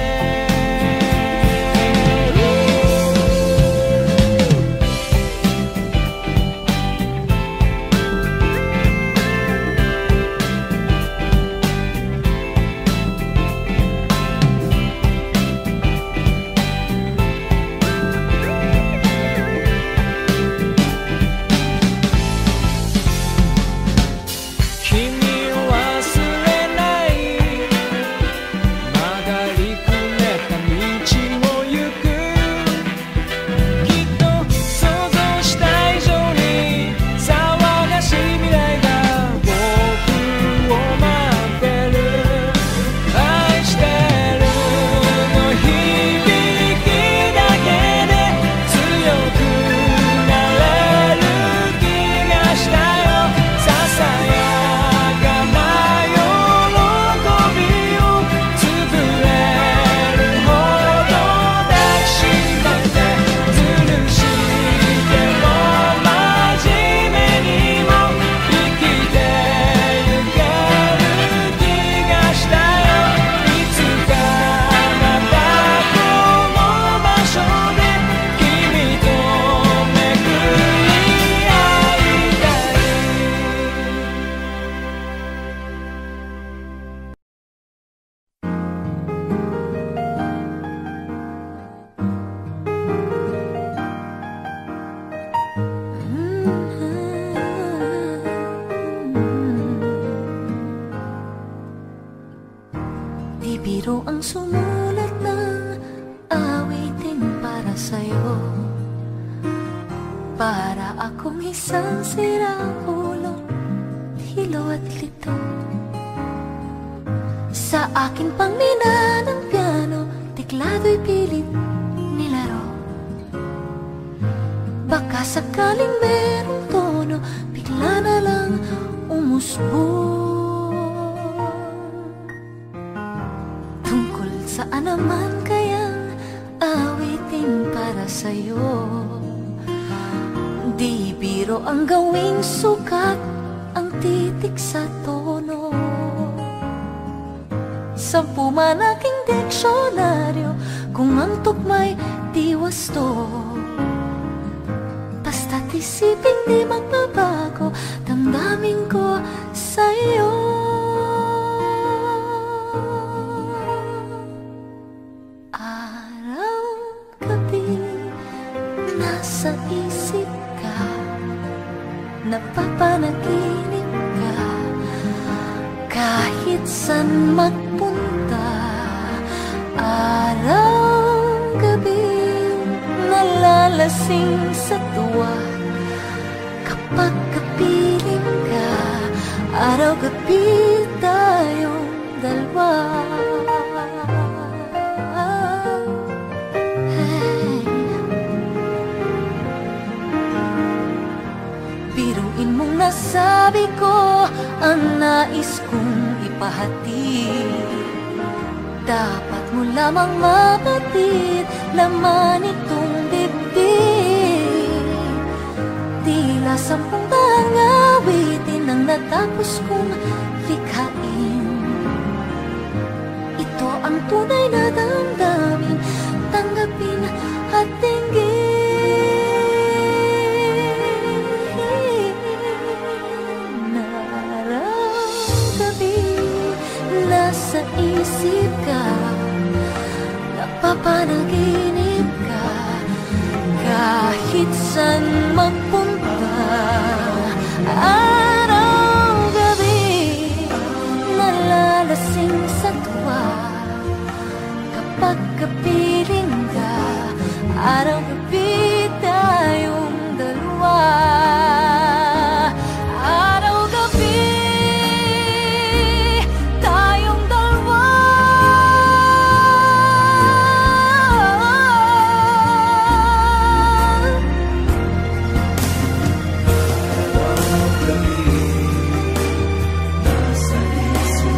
君を忘れない曲がりくねった道を行くきっと想像した以上に騒がしい未来が僕を待ってる愛してるの響きだけで強くなれる気がしたよささやかな喜びをつぶれるほど抱きしめてずるしても真面目にも生きてゆける気がしたよいつかまたこの場所で君と巡り合いたい Di biro ang sumulat ng awitin para sa'yo, para akong isang sirang ulo, hilo at lito. Sa akin pang nina ng piano, tiklado'y pilit nilaro. Baka sakaling merong tono, bigla na lang umusbong. Tungkol saan naman kayang awitin para sa'yo? Di biro ang gawing sukat, ang titik sa tono. 10 man aking diksyonaryo, kung ang tugma'y di wasto. Basta't isipin di magbabago, damdamin ko sa'yo. Araw-gabi, nasa isip ka, napapanaginip ka, kahit saan magpunta. Araw-gabi, nalalasing sa tuwa kapag kapiling ka. Araw-gabi tayong dalawa. Hey. Biruin mong nasabi ko ang nais kong ipahatid. Dapat mo lamang mapatid, laman itong bibig. Tila 10 taong awitin ang natapos kong likhain. Ito ang tunay na damdamin, tanggapin at tinggin. Araw-gabi, nasa isip ka, napapanaginip ka, kahit saan magpunta. Araw-gabi, nalalasing sa tuwa kapag kapiling ka. Araw-gabi tayong dalawa. Araw-gabi tayong dalawa. Nasa isip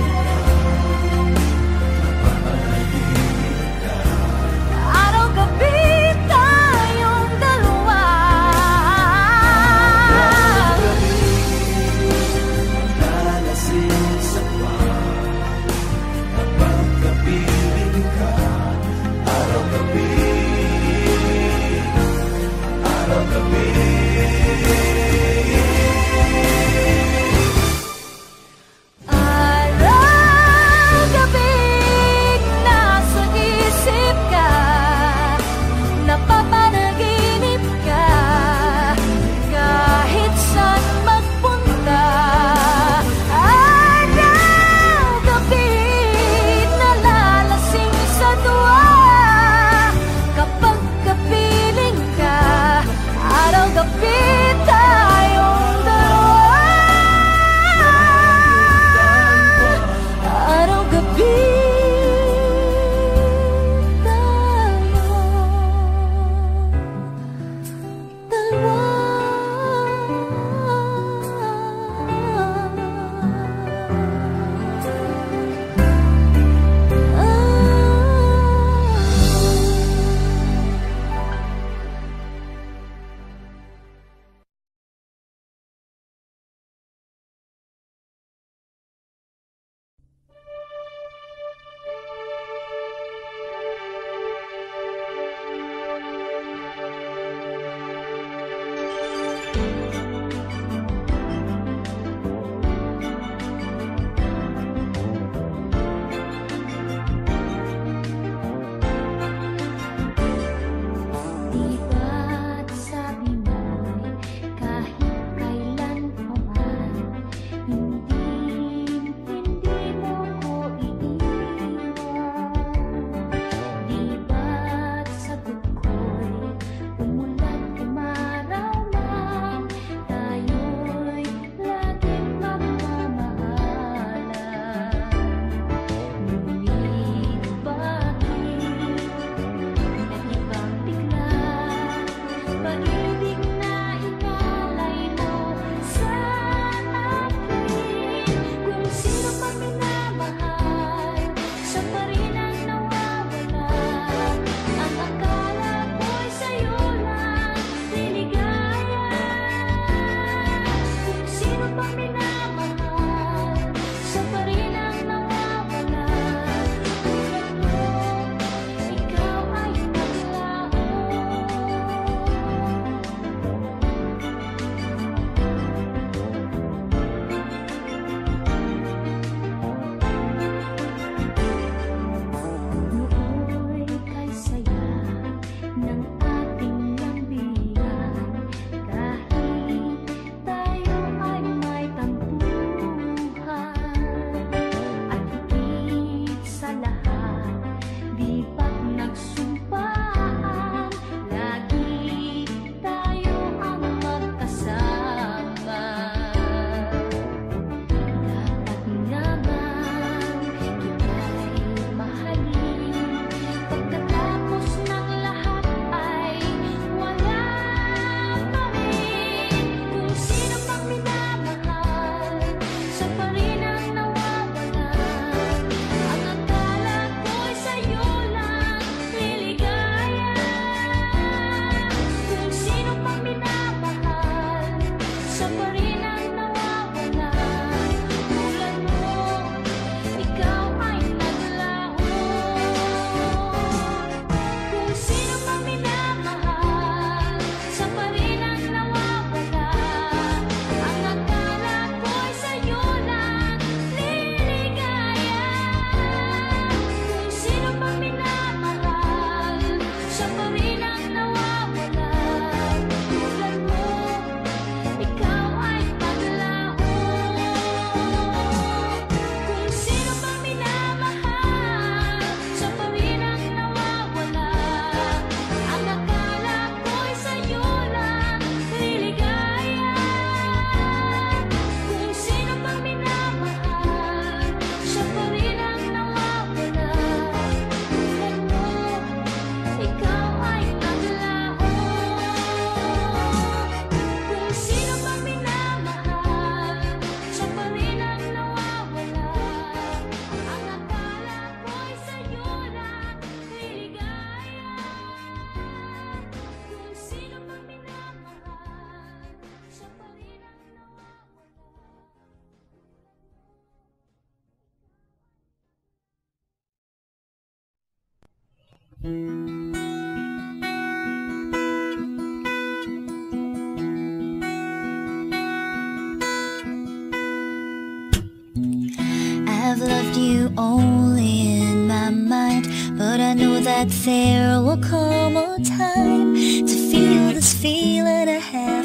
I've loved you only in my mind, but I know that there will come a time to feel this feeling I have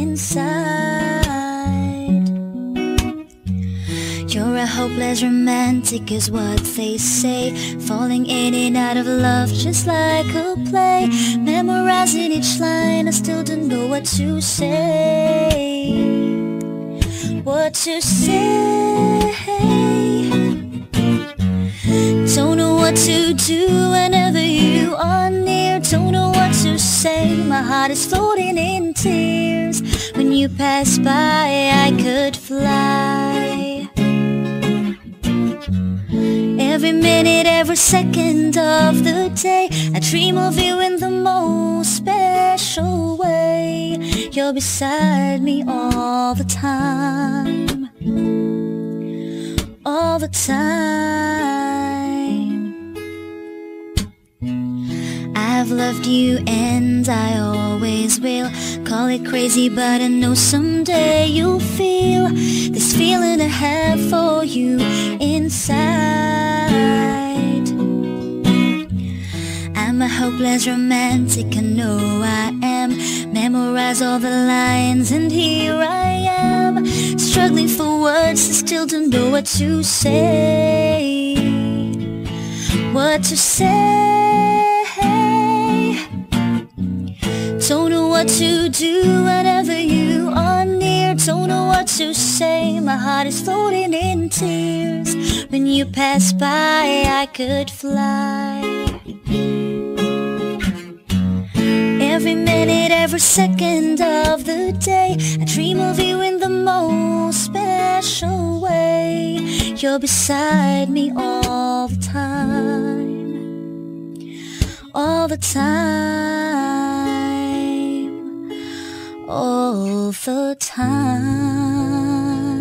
inside. You're a hopeless romantic is what they say, falling in and out of love just like a play, memorizing each line, I still don't know what to say. What to say? Don't know what to do whenever you are near. Don't know what to say, my heart is floating in tears. When you pass by I could fly. Every minute, every second of the day I dream of you in the most special way. You're beside me all the time, all the time. I've loved you and I always will. Call it crazy but I know someday you'll feel this feeling I have for you inside. I'm a hopeless romantic, I know I am. Memorize all the lines and here I am, struggling for words, I still don't know what to say. What to say? Don't know what to do whenever you are near. Don't know what to say, my heart is floating in tears. When you pass by I could fly. Every minute, every second of the day I dream of you in the most special way. You're beside me all the time, all the time, all the time.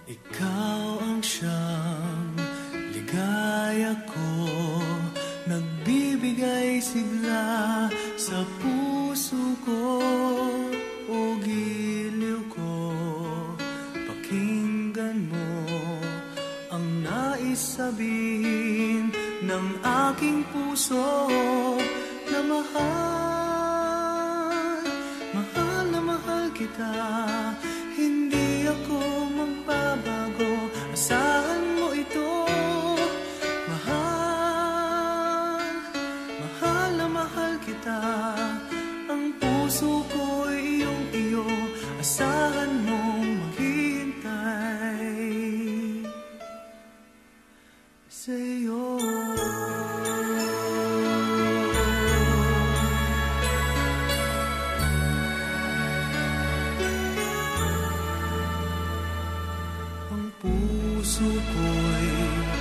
Ikaw ang siyang ligaya ko, nagbibigay sigla sa puso ko. O giliw ko, pakinggan mo ang nais sabihin ng aking puso na mahal, mahal na mahal kita. Hindi ako magbabago, asahan mo ito. Mahal, mahal na mahal kita. Ang puso ko'y iyong iyo, asahan mong maghihintay sa'yo. Ang puso ko'y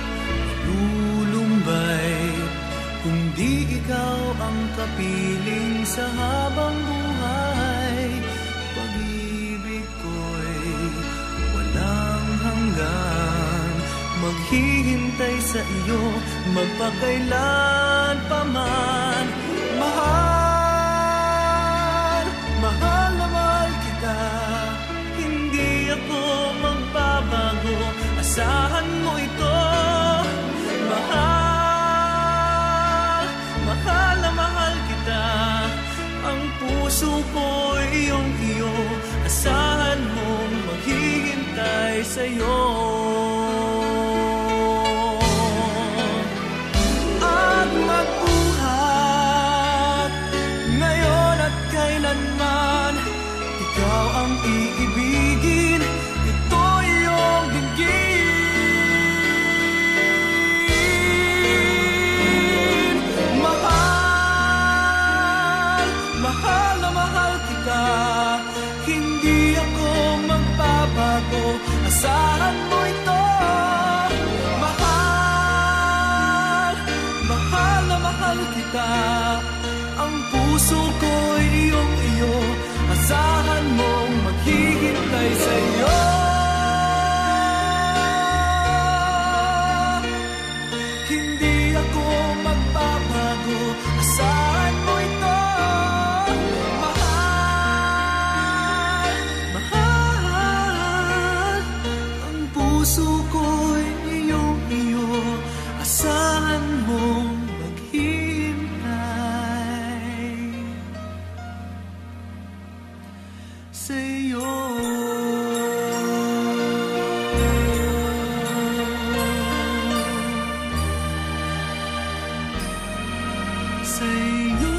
lulumbay kung di ikaw ang kapiling sa habang buhay. Pag-ibig ko'y walang hanggan, maghihintay sa iyo magpakailan pa man. Mahal, mahal na mahal kita. Hindi ako magbabago, asahan mo ito. Mahal, mahal na mahal kita. Ang puso ko'y iyong iyo, asahan mong maghihintay sa'yo. At magbuhat ngayon at kailanman, ikaw ang iibigin, ito iyong dinggin. Mahal, mahal na mahal kita. Hindi ako magbabago, asahan mo ito. Mahal, mahal na mahal kita. Ang puso ko'y iyong iyo, asahan mong maghihintay sa'yo. Hindi ako magbabago, asahan mo ito. Mahal, mahal. Ang puso ko'y iyong iyo, asahan mong maghihintay sa'yo. Sa'yo.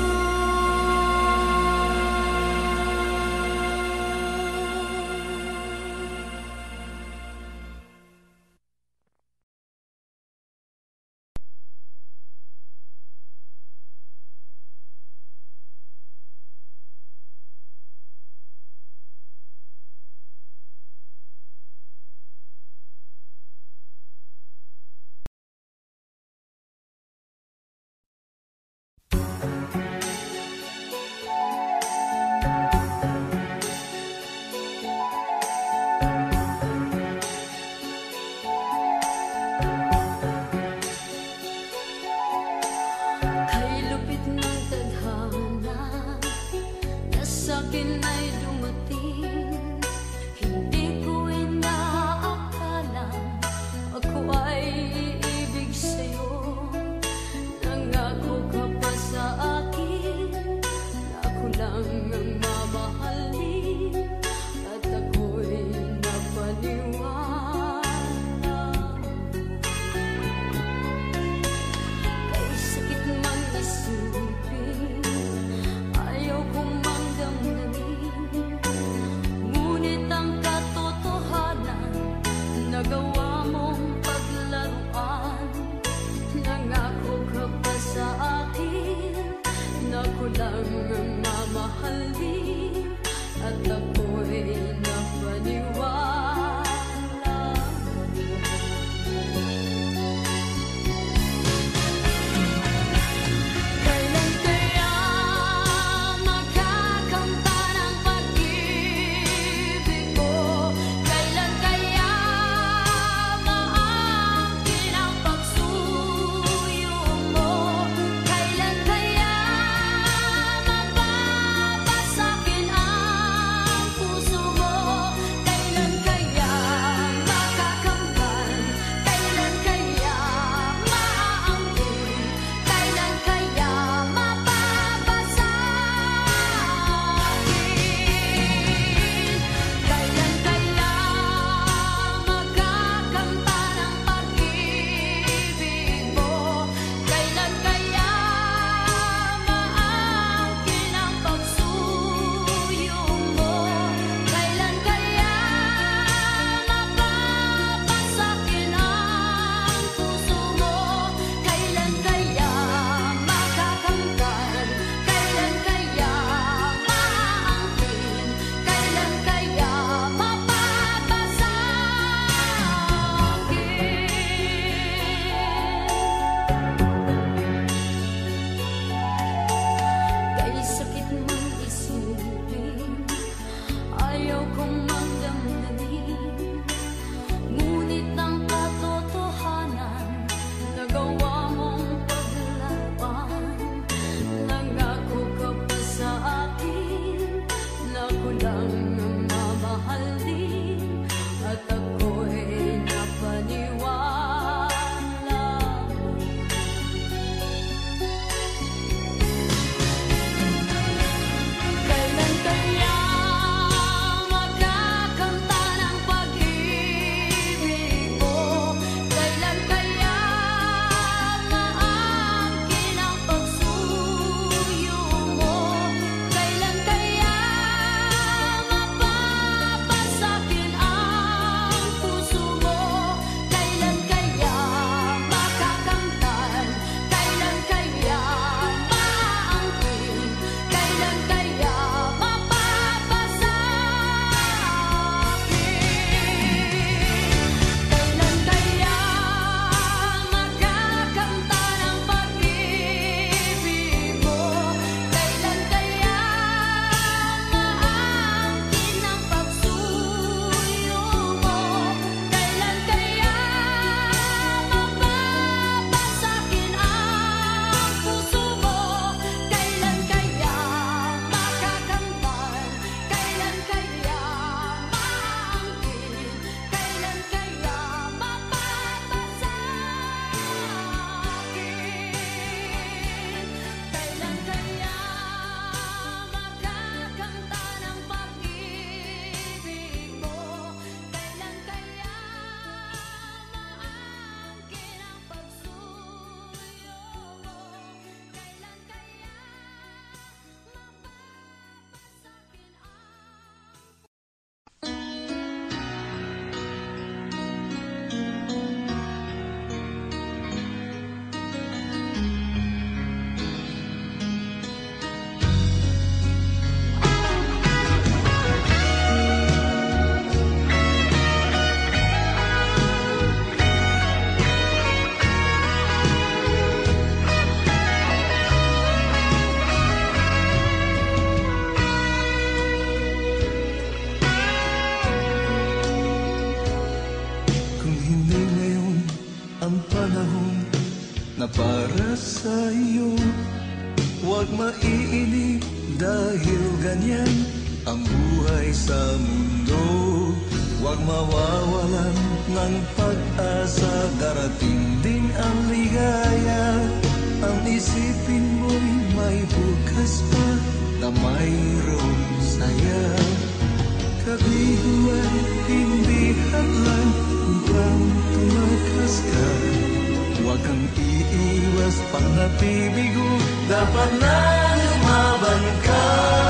ang panahon na para sa iyo. Huwag maiinip dahil ganyan ang buhay sa mundo. Huwag mawawalan ng pag-asa, darating din ang ligaya. Ang isipin mo'y may bukas pa na mayroong saya. Kabiguan, hindi hadlang upang tumakas ka. Huwag kang iiwas pang nabibigo, dapat na lumaban ka.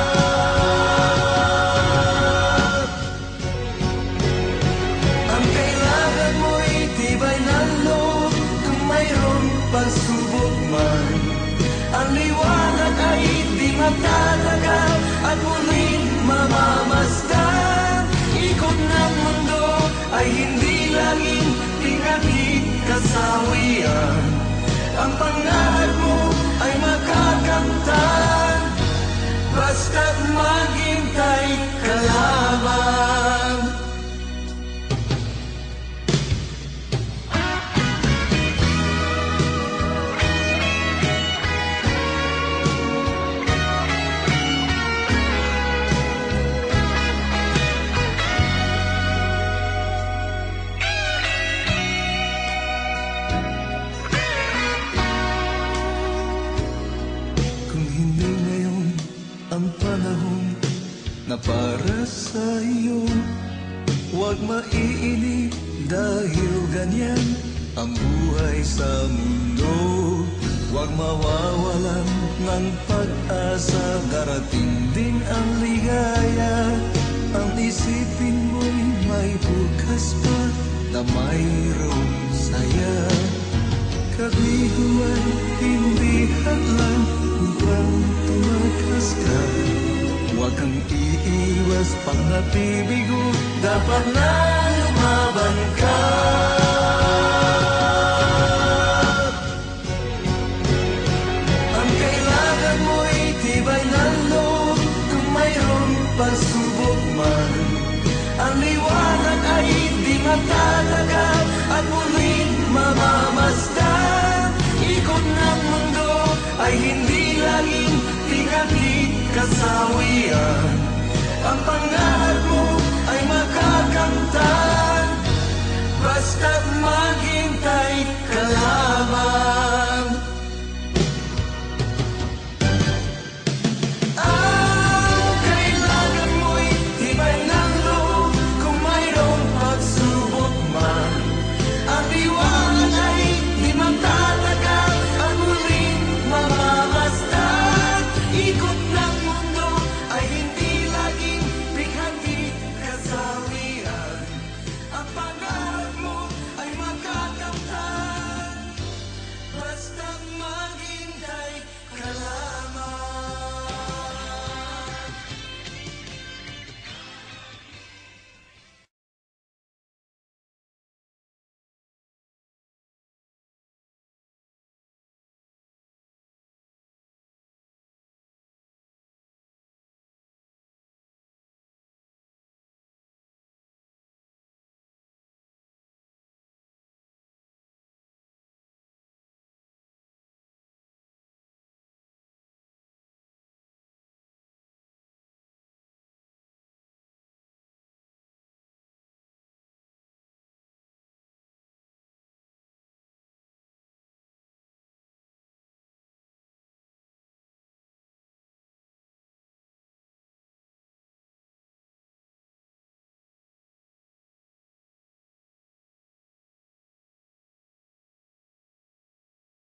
Ang kailangan mo'y tibay ng loob kung mayroong pagsubok man. Ang liwanag ay di matatagal at muling mamamasdan. Ikot ng mundo ay hindi laging pinagkikasawian. Ang pangarap mo ay makakamtan, basta't maghintay ka lamang. Na para sa iyo, huwag maiinip dahil ganyan ang buhay sa mundo. Huwag mawawalan ng pag-asa, darating din ang ligaya. Ang isipin mo'y may bukas pa na mayroong saya. Kabiguan, hindi hadlang upang tumakas ka. Huwag kang iiwas pang nabibigo, dapat na lumaban ka. Ang kailangan mo'y tibay ng loob kung mayroong pagsubok man. Ang liwanag ay di matatagal at muling mamamasdan. Ikot ng mundo ay hindi laging pinagkikasawian. Ang pangarap mo ay makakamtan,